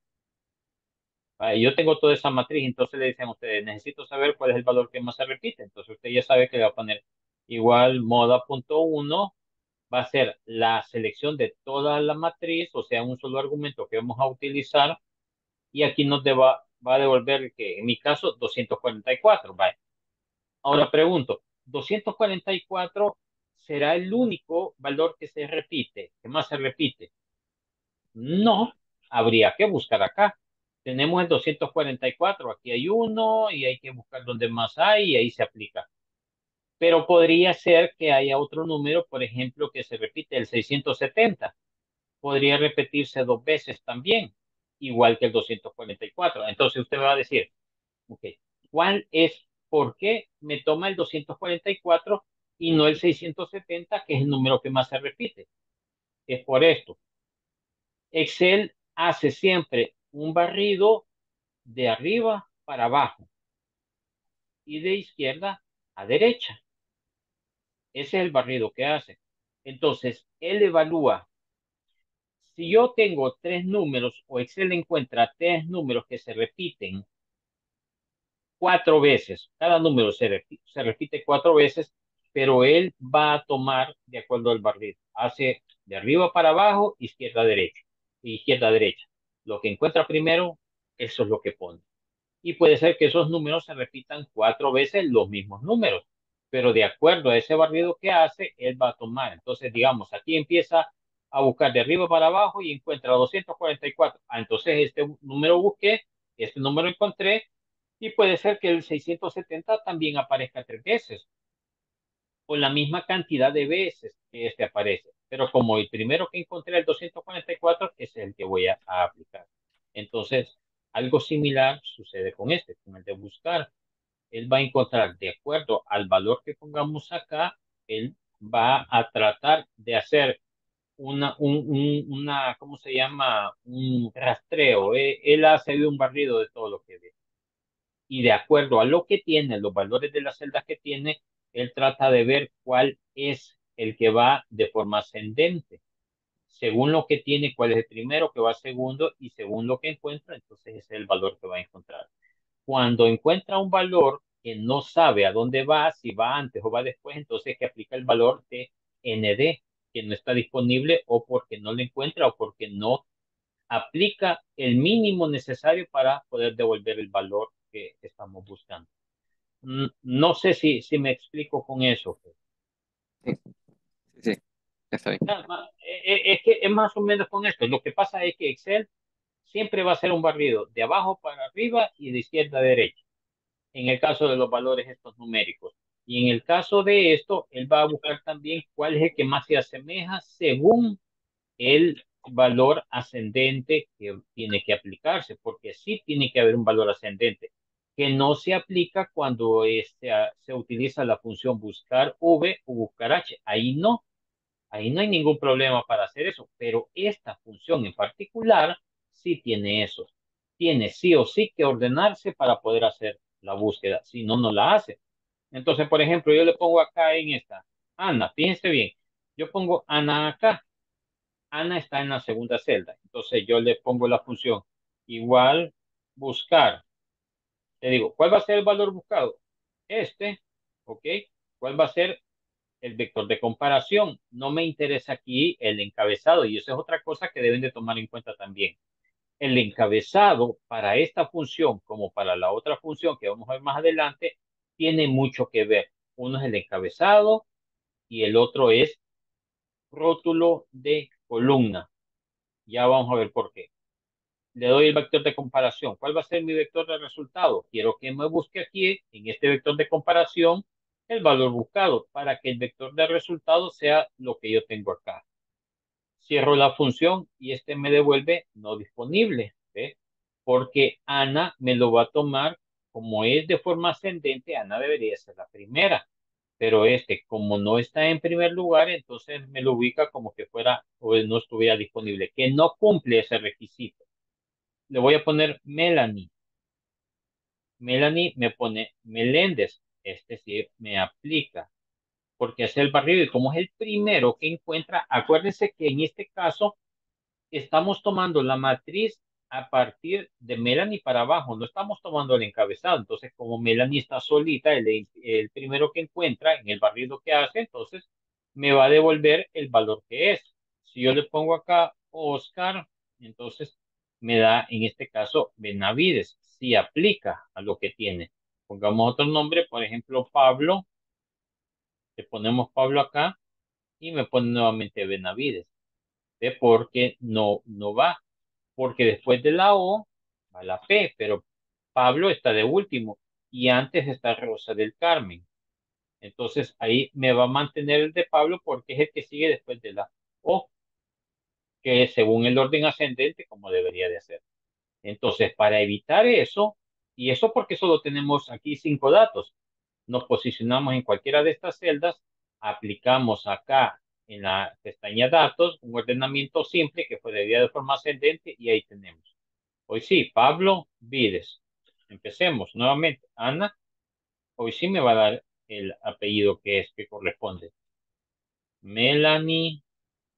Yo tengo toda esa matriz, entonces le dicen a ustedes, necesito saber cuál es el valor que más se repite. Entonces usted ya sabe que le va a poner igual moda.1, va a ser la selección de toda la matriz, o sea, un solo argumento que vamos a utilizar, y aquí va a devolver, que en mi caso, 244. Vale. Ahora pregunto, ¿244 será el único valor que se repite, que más se repite? No, habría que buscar acá. Tenemos el 244, aquí hay uno y hay que buscar dónde más hay y ahí se aplica. Pero podría ser que haya otro número, por ejemplo, que se repite, el 670. Podría repetirse dos veces también, igual que el 244. Entonces usted me va a decir, ok, por qué me toma el 244 y no el 670, que es el número que más se repite? Es por esto. Excel hace siempre un barrido de arriba para abajo y de izquierda a derecha. Ese es el barrido que hace. Entonces, él evalúa. Si yo tengo tres números o Excel encuentra tres números que se repiten cuatro veces, cada número se repite cuatro veces, pero él va a tomar de acuerdo al barrido. Hace de arriba para abajo, izquierda a derecha, izquierda a derecha. Lo que encuentra primero, eso es lo que pone. Y puede ser que esos números se repitan cuatro veces los mismos números, pero de acuerdo a ese barrido que hace, él va a tomar. Entonces, digamos, aquí empieza a buscar de arriba para abajo y encuentra 244. Entonces este número busqué, este número encontré, y puede ser que el 670 también aparezca tres veces, o la misma cantidad de veces que este aparece. Pero como el primero que encontré, el 244, es el que voy a aplicar. Entonces, algo similar sucede con este, con el de buscar. Él va a encontrar, de acuerdo al valor que pongamos acá, él va a tratar de hacer ¿cómo se llama? Un rastreo. Él hace de un barrido de todo lo que ve. Y de acuerdo a lo que tiene, los valores de las celdas que tiene, él trata de ver cuál es el que va de forma ascendente. Según lo que tiene, cuál es el primero que va segundo y según lo que encuentra, entonces ese es el valor que va a encontrar. Cuando encuentra un valor que no sabe a dónde va, si va antes o va después, entonces que aplica el valor de ND, que no está disponible o porque no lo encuentra o porque no aplica el mínimo necesario para poder devolver el valor que estamos buscando. No sé si me explico con eso. Sí, sí, sí, está bien. Es que es más o menos con esto. Lo que pasa es que Excel siempre va a ser un barrido de abajo para arriba y de izquierda a derecha, en el caso de los valores estos numéricos. Y en el caso de esto, él va a buscar también cuál es el que más se asemeja según el valor ascendente que tiene que aplicarse, porque sí tiene que haber un valor ascendente, que no se aplica cuando se utiliza la función buscar V o buscar H. Ahí no hay ningún problema para hacer eso, pero esta función en particular sí tiene eso. Tiene sí o sí que ordenarse para poder hacer la búsqueda, si no, no la hace. Entonces, por ejemplo, yo le pongo acá en esta, Ana, fíjense bien, yo pongo Ana acá, Ana está en la segunda celda, entonces yo le pongo la función igual buscar. Le digo, ¿cuál va a ser el valor buscado? Este, ¿ok? ¿Cuál va a ser el vector de comparación? No me interesa aquí el encabezado y eso es otra cosa que deben de tomar en cuenta también. El encabezado para esta función como para la otra función que vamos a ver más adelante tiene mucho que ver. Uno es el encabezado y el otro es rótulo de columna. Ya vamos a ver por qué. Le doy el vector de comparación. ¿Cuál va a ser mi vector de resultado? Quiero que me busque aquí, en este vector de comparación, el valor buscado para que el vector de resultado sea lo que yo tengo acá. Cierro la función y este me devuelve no disponible, ¿ve? Porque Ana me lo va a tomar como es de forma ascendente, Ana debería ser la primera, pero este, como no está en primer lugar, entonces me lo ubica como que fuera o no estuviera disponible, que no cumple ese requisito. Le voy a poner Melanie. Melanie me pone Meléndez. Este sí me aplica, porque es el barrido y como es el primero que encuentra, acuérdense que en este caso estamos tomando la matriz a partir de Melanie para abajo, no estamos tomando el encabezado. Entonces, como Melanie está solita, el primero que encuentra en el barrido que hace, entonces me va a devolver el valor que es. Si yo le pongo acá Oscar, entonces me da en este caso Benavides, si aplica a lo que tiene. Pongamos otro nombre, por ejemplo, Pablo, le ponemos Pablo acá y me pone nuevamente Benavides. ¿Ve? Porque no va, porque después de la O va la P, pero Pablo está de último y antes está Rosa del Carmen. Entonces ahí me va a mantener el de Pablo porque es el que sigue después de la O, que es según el orden ascendente como debería de ser. Entonces, para evitar eso, y eso porque solo tenemos aquí 5 datos, nos posicionamos en cualquiera de estas celdas, aplicamos acá en la pestaña datos un ordenamiento simple que podría de forma ascendente y ahí tenemos. Hoy sí, Pablo Vides. Empecemos nuevamente. Ana, hoy sí me va a dar el apellido que corresponde. Melanie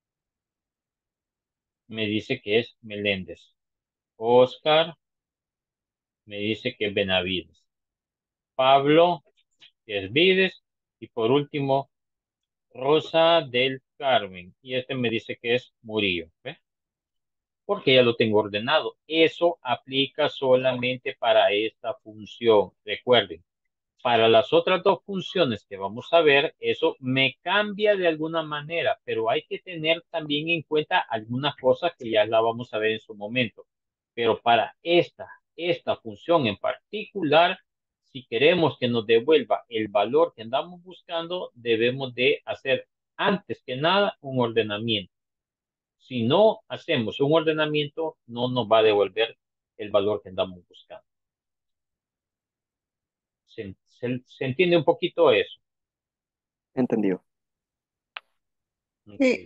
me dice que es Meléndez. Oscar me dice que es Benavides. Pablo, que es Vides. Y por último, Rosa del Carmen. Y este me dice que es Murillo. ¿Ve? Porque ya lo tengo ordenado. Eso aplica solamente para esta función. Recuerden, para las otras dos funciones que vamos a ver, eso me cambia de alguna manera, pero hay que tener también en cuenta algunas cosas que ya la vamos a ver en su momento. Pero para esta función en particular, si queremos que nos devuelva el valor que andamos buscando, debemos de hacer antes que nada un ordenamiento. Si no hacemos un ordenamiento, no nos va a devolver el valor que andamos buscando. ¿Se entiende un poquito eso? Entendido. Sí. Ok.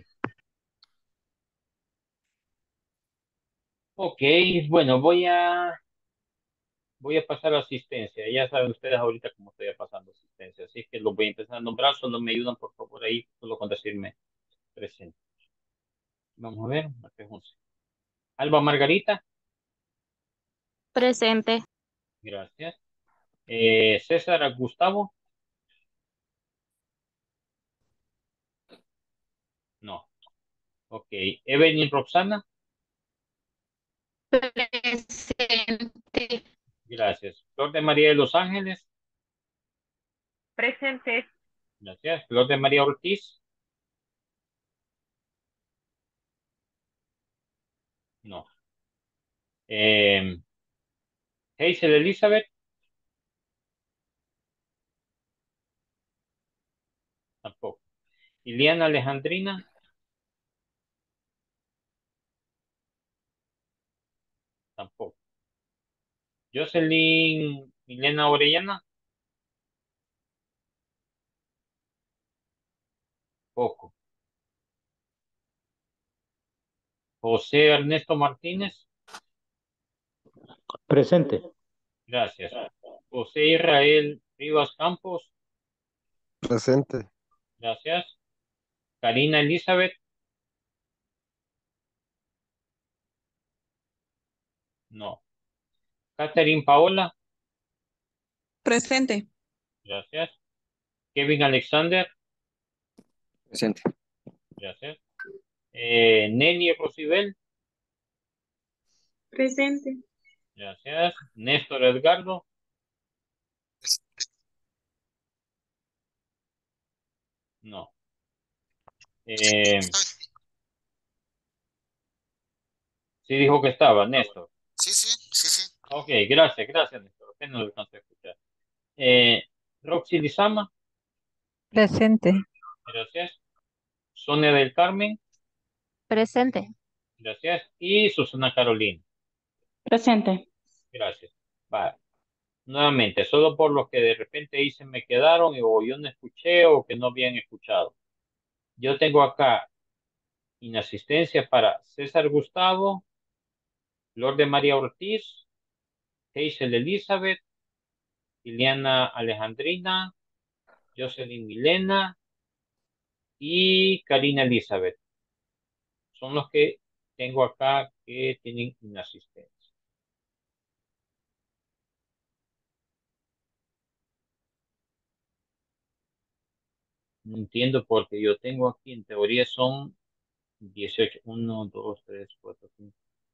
Ok, bueno, voy a pasar a asistencia. Ya saben ustedes ahorita cómo estoy pasando asistencia. Así que los voy a empezar a nombrar. Solo me ayudan, por favor, ahí, solo con decirme presente. Vamos a ver. Martes 11. Alba Margarita. Presente. Gracias. César Gustavo. No. Ok. Evelyn Roxana. Presente. Gracias. Flor de María de Los Ángeles. Presente. Gracias. Flor de María Ortiz. No. Hazel Elizabeth. Tampoco. Iliana Alejandrina. Tampoco. Jocelyn Milena Orellana. Poco. José Ernesto Martínez. Presente. Gracias. José Israel Rivas Campos. Presente. Gracias. Karina Elizabeth. No. Catherine Paola. Presente. Gracias. Kevin Alexander. Presente. Gracias. Nelly Rosibel. Presente. Gracias. Néstor Edgardo. No. Eh, sí dijo que estaba, Néstor. Sí, sí, sí, sí. Ok, gracias, Néstor. Usted no lo alcanzó a escuchar. Eh, Roxy Lizama. Presente. Gracias. Sonia del Carmen. Presente. Gracias. Y Susana Carolina. Presente. Gracias. Vale. Nuevamente, solo por los que de repente ahí se me quedaron o yo no escuché o que no habían escuchado. Yo tengo acá inasistencia para César Gustavo, Flor de María Ortiz, Hazel Elizabeth, Liliana Alejandrina, Jocelyn Milena y Karina Elizabeth. Son los que tengo acá que tienen inasistencia. No entiendo porque yo tengo aquí, en teoría son 18, 1, 2, 3, 4, 5.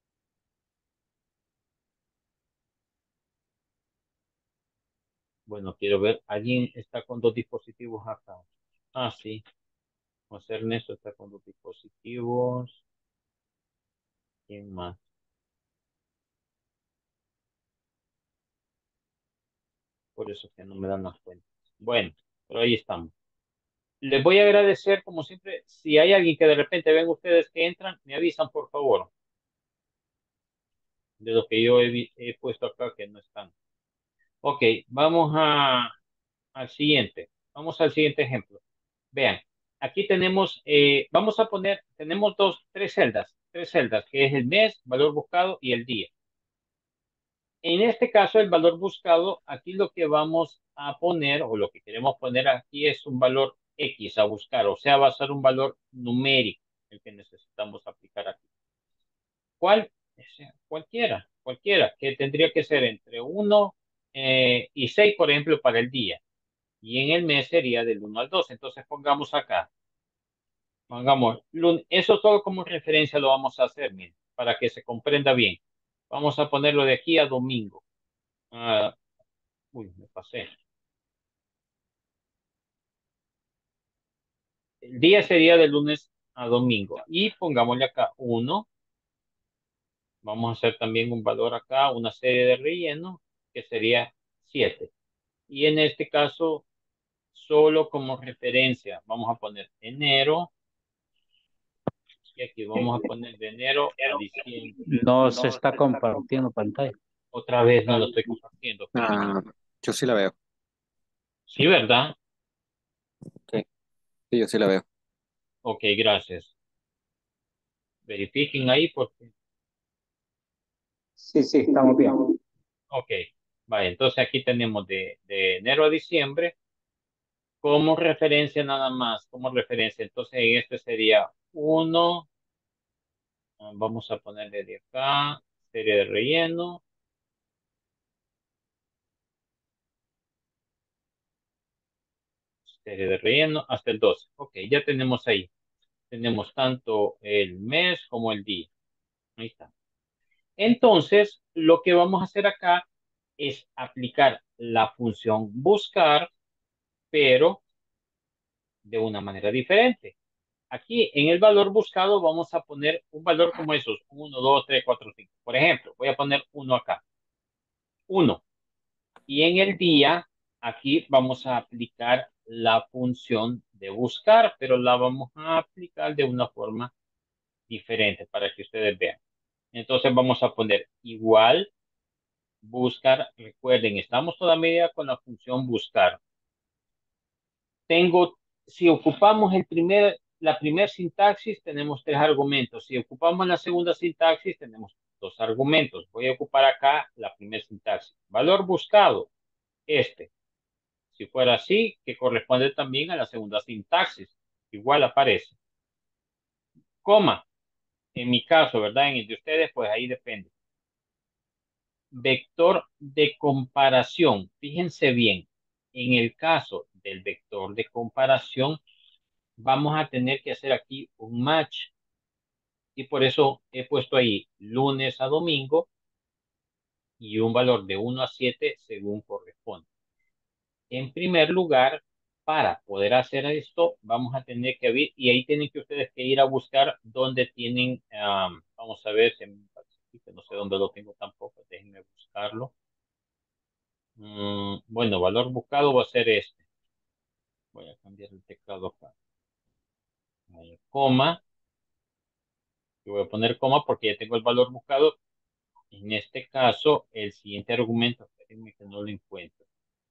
Bueno, quiero ver, ¿alguien está con dos dispositivos acá? Ah, sí, José Ernesto está con dos dispositivos. ¿Quién más? Por eso es que no me dan las cuentas. Bueno, pero ahí estamos. Les voy a agradecer, como siempre, si hay alguien que de repente ven ustedes que entran, me avisan, por favor, de lo que yo he puesto acá que no están. Ok, al siguiente. Vamos al siguiente ejemplo. Vean, aquí tenemos, vamos a poner, tenemos tres celdas, que es el mes, valor buscado y el día. En este caso, el valor buscado, aquí lo que vamos a poner, o lo que queremos poner aquí es un valor X a buscar, o sea, va a ser un valor numérico el que necesitamos aplicar aquí. ¿Cuál? Cualquiera, que tendría que ser entre 1 y 6, por ejemplo, para el día. Y en el mes sería del 1 al 2. Entonces pongamos acá, eso todo como referencia lo vamos a hacer, miren, para que se comprenda bien. Vamos a ponerlo de aquí a domingo. Ah, uy, me pasé. El día sería de lunes a domingo. Y pongámosle acá 1. Vamos a hacer también un valor acá, una serie de relleno, que sería 7. Y en este caso, solo como referencia, vamos a poner enero. Y aquí vamos a poner de enero a diciembre. No se está compartiendo pantalla. Otra vez no lo estoy compartiendo. Ah, yo sí la veo. Sí, ¿verdad? Sí, sí, yo sí la veo. Ok, gracias. Verifiquen ahí porque... Sí, sí, estamos bien. Ok, vale, entonces aquí tenemos de enero a diciembre como referencia nada más, como referencia. Entonces en este sería uno, vamos a ponerle de acá, serie de relleno, serie de relleno hasta el 12. Ok, ya tenemos ahí. Tenemos tanto el mes como el día. Ahí está. Entonces, lo que vamos a hacer acá es aplicar la función buscar, pero de una manera diferente. Aquí en el valor buscado vamos a poner un valor como esos, 1, 2, 3, 4, 5. Por ejemplo, voy a poner uno acá, uno. Y en el día, aquí vamos a aplicar la función de buscar, pero la vamos a aplicar de una forma diferente para que ustedes vean. Entonces vamos a poner igual buscar. Recuerden, estamos todavía con la función buscar. Tengo, si ocupamos la primer sintaxis, tenemos tres argumentos. Si ocupamos la segunda sintaxis, tenemos dos argumentos. Voy a ocupar acá la primera sintaxis. Valor buscado, este. Si fuera así, que corresponde también a la segunda sintaxis. Igual aparece. Coma, en mi caso, ¿verdad? En el de ustedes, pues ahí depende. Vector de comparación. Fíjense bien, en el caso del vector de comparación, vamos a tener que hacer aquí un match. Y por eso he puesto ahí lunes a domingo y un valor de 1 a 7 según corresponde. En primer lugar, para poder hacer esto, vamos a tener que ver, y ahí tienen que ustedes que ir a buscar dónde tienen, vamos a ver, que no sé dónde lo tengo tampoco, déjenme buscarlo. Bueno, valor buscado va a ser este. Voy a cambiar el teclado acá. Ahí, coma. Y voy a poner coma porque ya tengo el valor buscado. En este caso, el siguiente argumento, espérenme que no lo encuentro.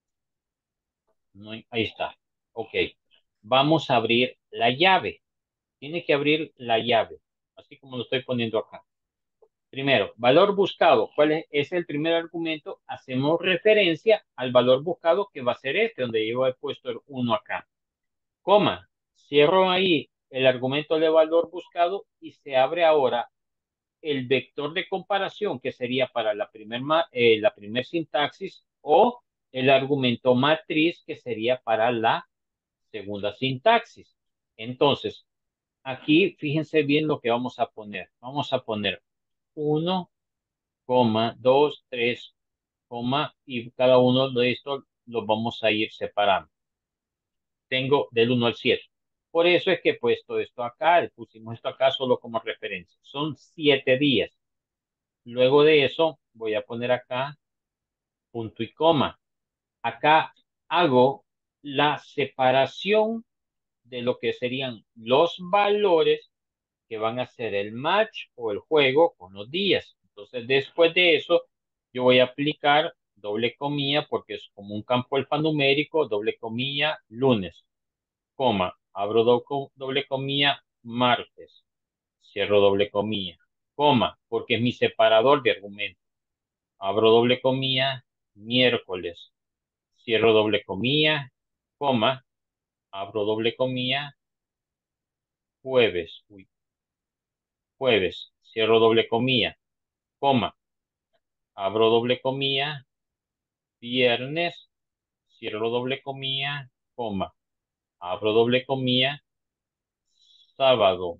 Ahí está. Ok. Vamos a abrir la llave. Tiene que abrir la llave, así como lo estoy poniendo acá. Primero, valor buscado. ¿Cuál es el primer argumento? Hacemos referencia al valor buscado que va a ser este, donde yo he puesto el 1 acá. Coma. Cierro ahí el argumento de valor buscado y se abre ahora el vector de comparación, que sería para la primer sintaxis, o el argumento matriz, que sería para la segunda sintaxis. Entonces, aquí fíjense bien lo que vamos a poner. Vamos a poner 1, 2, 3, y cada uno de estos los vamos a ir separando. Tengo del 1 al 7. Por eso es que he puesto esto acá, pusimos esto acá solo como referencia. Son 7 días. Luego de eso, voy a poner acá punto y coma. Acá hago la separación de lo que serían los valores que van a ser el match o el juego con los días. Entonces, después de eso, yo voy a aplicar doble comilla porque es como un campo alfanumérico, doble comilla, lunes, coma, abro doble comilla, martes, cierro doble comilla, coma, porque es mi separador de argumentos. Abro doble comilla, miércoles, cierro doble comilla, coma, abro doble comilla, jueves, jueves, cierro doble comilla, coma, abro doble comilla, viernes, cierro doble comilla, coma, abro doble comilla, sábado,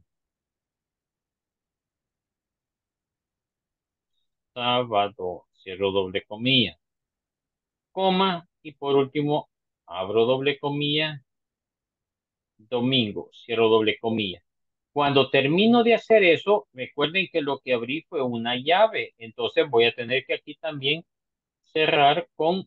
sábado, cierro doble comilla, coma, y por último, abro doble comilla, domingo, cierro doble comilla. Cuando termino de hacer eso, recuerden que lo que abrí fue una llave, entonces voy a tener que aquí también cerrar con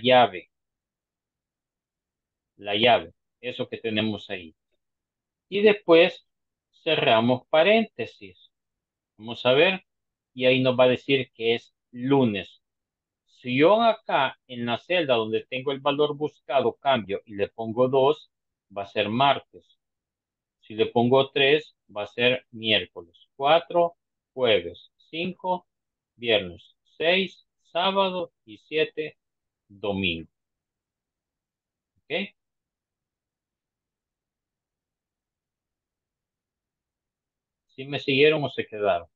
la llave, eso que tenemos ahí. Y después cerramos paréntesis. Vamos a ver, y ahí nos va a decir que es lunes. Si yo acá en la celda donde tengo el valor buscado cambio y le pongo 2, va a ser martes. Si le pongo 3, va a ser miércoles. 4, jueves. 5, viernes. 6, sábado. Y 7, domingo. ¿Ok? ¿Sí me siguieron o se quedaron?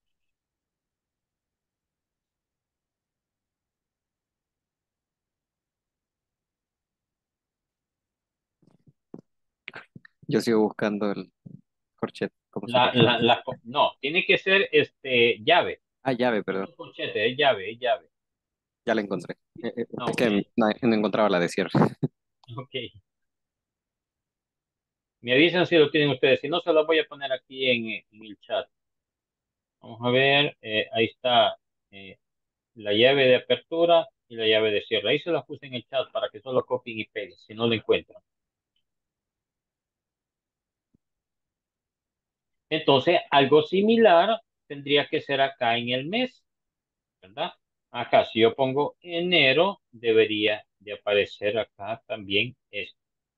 Yo sigo buscando el corchete, ¿cómo se La, llama? la, la, no, tiene que ser llave. Ah, llave, No perdón. es corchete, es llave, es llave. Ya la encontré. Es Ok, que no encontraba la de cierre. ok. Me avisan si lo tienen ustedes. Si no, se lo voy a poner aquí en el chat. Vamos a ver, ahí está eh, la llave de apertura y la llave de cierre. Ahí se las puse en el chat para que solo copien y peguen, si no lo encuentran. Entonces, algo similar tendría que ser acá en el mes, ¿verdad? Acá, si yo pongo enero, debería de aparecer acá también esto.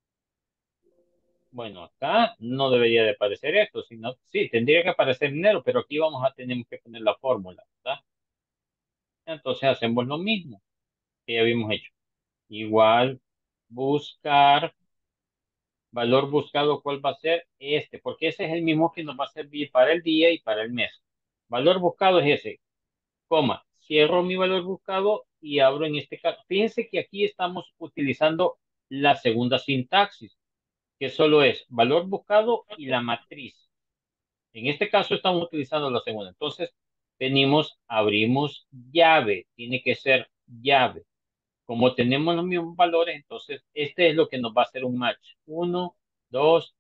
Bueno, acá no debería de aparecer esto, sino, sí, tendría que aparecer enero, pero aquí vamos a tener que poner la fórmula, ¿verdad? Entonces hacemos lo mismo que ya habíamos hecho. Igual, buscar, valor buscado, ¿cuál va a ser? Este, porque ese es el mismo que nos va a servir para el día y para el mes. Valor buscado es ese, coma, cierro mi valor buscado y abro en este caso. Fíjense que aquí estamos utilizando la segunda sintaxis, que solo es valor buscado y la matriz. En este caso estamos utilizando la segunda. Entonces, venimos, abrimos llave, tiene que ser llave. Como tenemos los mismos valores, entonces este es lo que nos va a hacer un match. 1, 2,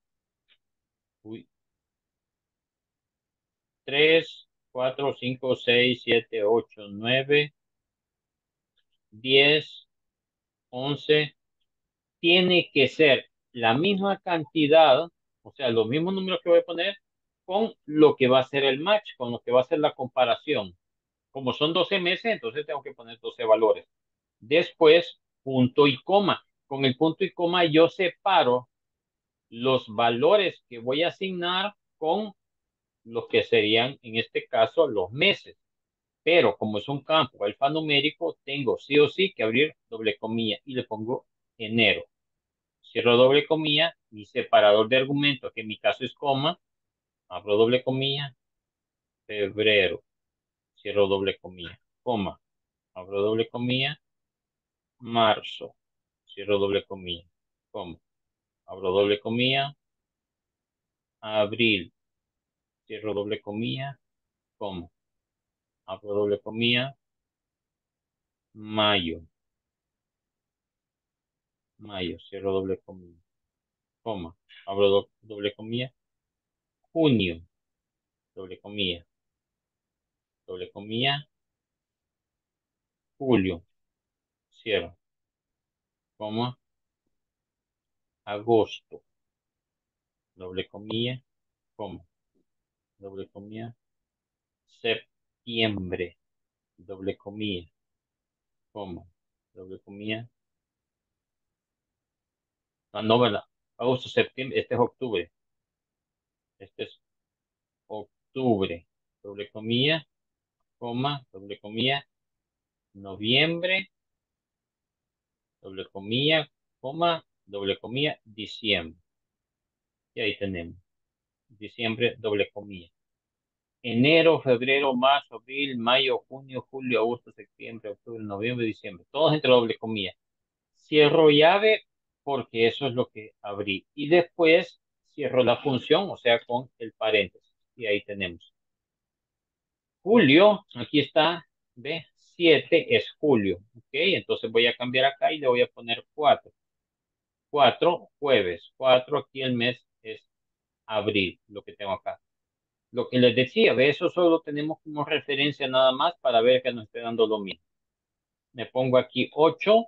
3, 4, 5, 6, 7, 8, 9, 10, 11. Tiene que ser la misma cantidad, o sea, los mismos números que voy a poner con lo que va a ser el match, con lo que va a ser la comparación. Como son 12 meses, entonces tengo que poner 12 valores. Después, punto y coma. Con el punto y coma yo separo los valores que voy a asignar con los que serían, en este caso, los meses. Pero como es un campo alfanumérico, tengo sí o sí que abrir doble comilla y le pongo enero. Cierro doble comilla, mi separador de argumento, que en mi caso es coma, abro doble comilla, febrero, cierro doble comilla, coma, abro doble comilla, marzo, cierro doble comilla, coma, abro doble comilla, abril, cierro doble comilla, coma, abro doble comilla, mayo, cierro doble comilla, coma, abro doble comilla, junio, doble comilla, julio, cierro, coma, agosto, doble comilla, coma, doble comilla, septiembre, doble comilla, coma, doble comilla, ah, no, ¿verdad? Agosto, septiembre, este es octubre, este es octubre, doble comilla, coma, doble comilla, noviembre, doble comilla, coma, doble comilla, diciembre. Y ahí tenemos, diciembre, doble comilla. Enero, febrero, marzo, abril, mayo, junio, julio, agosto, septiembre, octubre, noviembre, diciembre. Todos entre doble comilla. Cierro llave porque eso es lo que abrí. Y después cierro la función, o sea, con el paréntesis. Y ahí tenemos. Julio, aquí está, ¿ve? 7 es julio. ¿Ok? Entonces voy a cambiar acá y le voy a poner 4. 4, jueves. 4, aquí el mes es abril, lo que tengo acá. Lo que les decía, de eso solo tenemos como referencia nada más para ver que nos esté dando lo mismo. Me pongo aquí 8.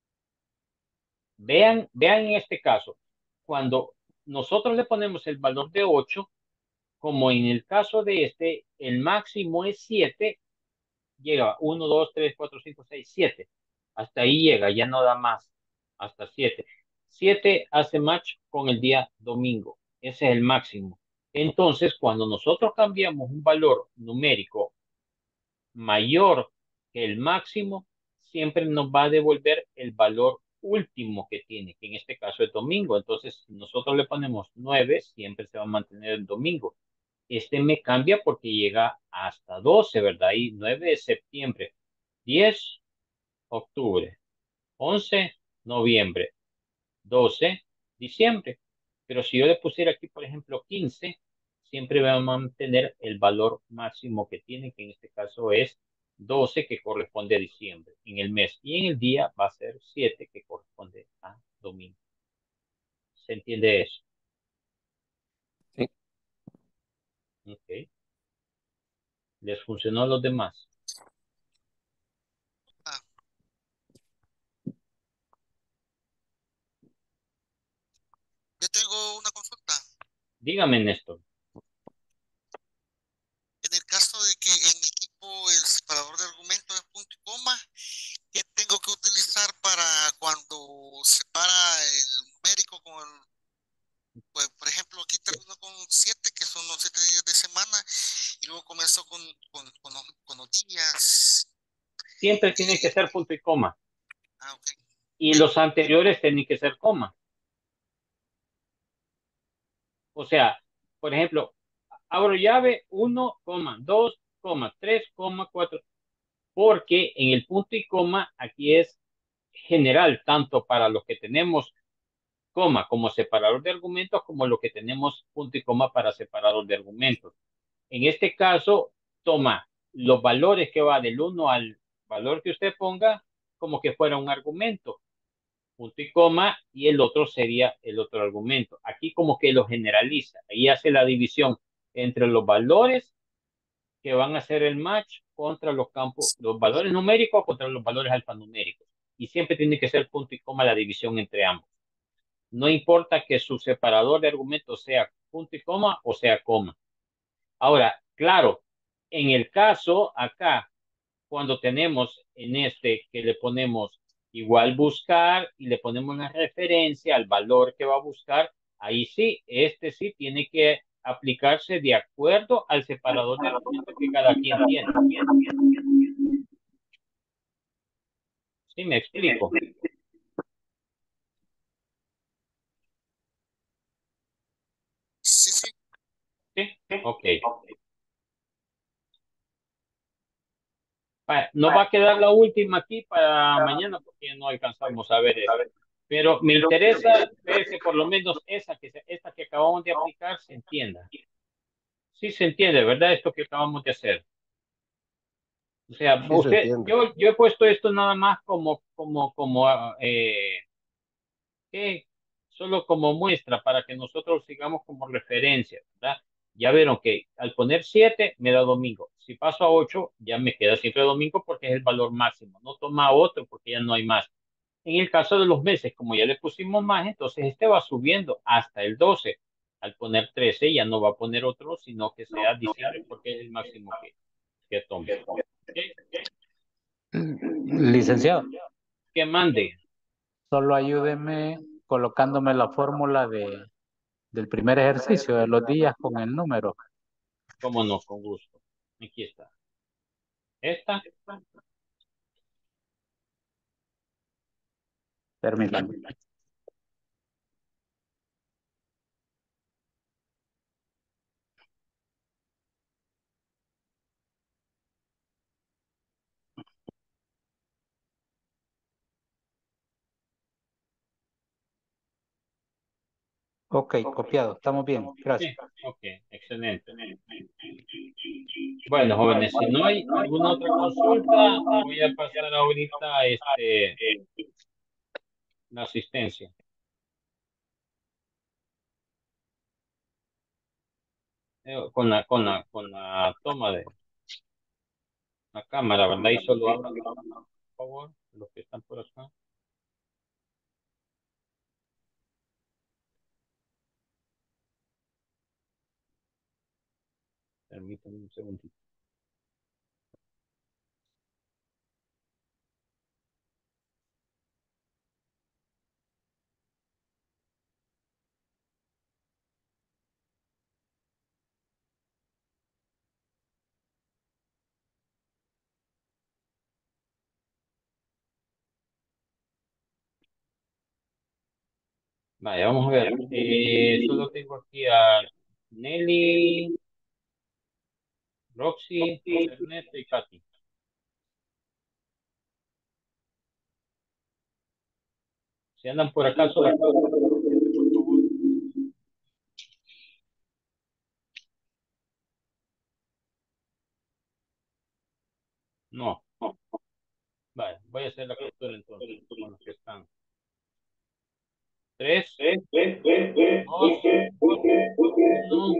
Vean en este caso, cuando nosotros le ponemos el valor de 8, como en el caso de este, el máximo es 7, llega 1, 2, 3, 4, 5, 6, 7. Hasta ahí llega, ya no da más, hasta 7. 7 hace match con el día domingo. Ese es el máximo. Entonces, cuando nosotros cambiamos un valor numérico mayor que el máximo, siempre nos va a devolver el valor último que tiene, que en este caso es domingo. Entonces, si nosotros le ponemos 9, siempre se va a mantener el domingo. Este me cambia porque llega hasta 12, ¿verdad? Y 9 de septiembre, 10 octubre, 11 noviembre, 12 diciembre. Pero si yo le pusiera aquí, por ejemplo, 15, siempre va a mantener el valor máximo que tiene, que en este caso es 12, que corresponde a diciembre en el mes. Y en el día va a ser 7, que corresponde a domingo. ¿Se entiende eso? Sí. Ok. ¿Les funcionó a los demás? Ah, yo tengo una consulta. Dígame, Néstor. En el caso de que en mi equipo el separador de argumentos es punto y coma, ¿qué tengo que utilizar para cuando separa el numérico con pues, por ejemplo, aquí terminó con 7, que son los 7 días de semana, y luego comenzó con los días. Siempre tiene que ser punto y coma. Ok. Y los anteriores tienen que ser coma. O sea, por ejemplo, abro llave 1, 2, 3, 4, porque en el punto y coma aquí es general, tanto para los que tenemos coma como separador de argumentos, como lo que tenemos punto y coma para separador de argumentos. En este caso, toma los valores que va del 1 al valor que usted ponga como que fuera un argumento, punto y coma, y el otro sería el otro argumento. Aquí como que lo generaliza, ahí hace la división entre los valores que van a hacer el match contra los campos, los valores numéricos contra los valores alfanuméricos. Y siempre tiene que ser punto y coma la división entre ambos. No importa que su separador de argumentos sea punto y coma o sea coma. Ahora, claro, en el caso acá, cuando tenemos en este que le ponemos igual buscar y le ponemos una referencia al valor que va a buscar, ahí sí, este sí tiene que aplicarse de acuerdo al separador de argumentos que cada quien tiene. ¿Sí me explico? Sí, sí. ¿Sí? Ok. Nos va a quedar la última aquí para mañana porque ya no alcanzamos a ver eso. Pero me interesa ver que por lo menos esta que acabamos de aplicar se entienda. Sí se entiende, ¿verdad? Esto que acabamos de hacer. O sea, Sí se entiende. yo he puesto esto nada más que solo como muestra para que nosotros sigamos como referencia, ¿verdad? Ya vieron que al poner 7 me da domingo. Si paso a 8 ya me queda siempre domingo porque es el valor máximo. No toma otro porque ya no hay más. En el caso de los meses, como ya le pusimos más, entonces este va subiendo hasta el 12. Al poner 13 ya no va a poner otro, sino que sea diciembre porque es el máximo que tome. ¿Ok? Licenciado, Que mande. solo ayúdeme colocándome la fórmula del primer ejercicio de los días con el número. Cómo no, con gusto. Aquí está. Esta. Permítanme. Ok, copiado. Estamos bien. Sí, Gracias. ok, excelente. Bueno, jóvenes, si no hay alguna otra consulta, voy a pasar ahorita la asistencia. Con la toma de la cámara, ¿verdad? Y solo abran, por favor, los que están por acá. Permítanme un segundito. Vaya, vamos a ver. Solo tengo aquí a Nelly, Roxy, Ernesto y Katy. Si andan por acá, solo gente, por favor. No. Vale, voy a hacer la captura entonces con los que están. 3, 2, 1.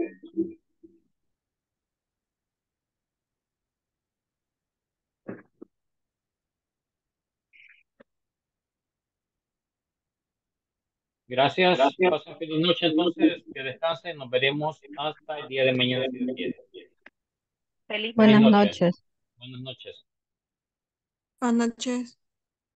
Gracias. Pasen feliz noche entonces. Que descansen. Nos veremos hasta el día de mañana si Dios quiere. Feliz Feliz Buenas noche. noche. noches. Buenas noches. Buenas noches.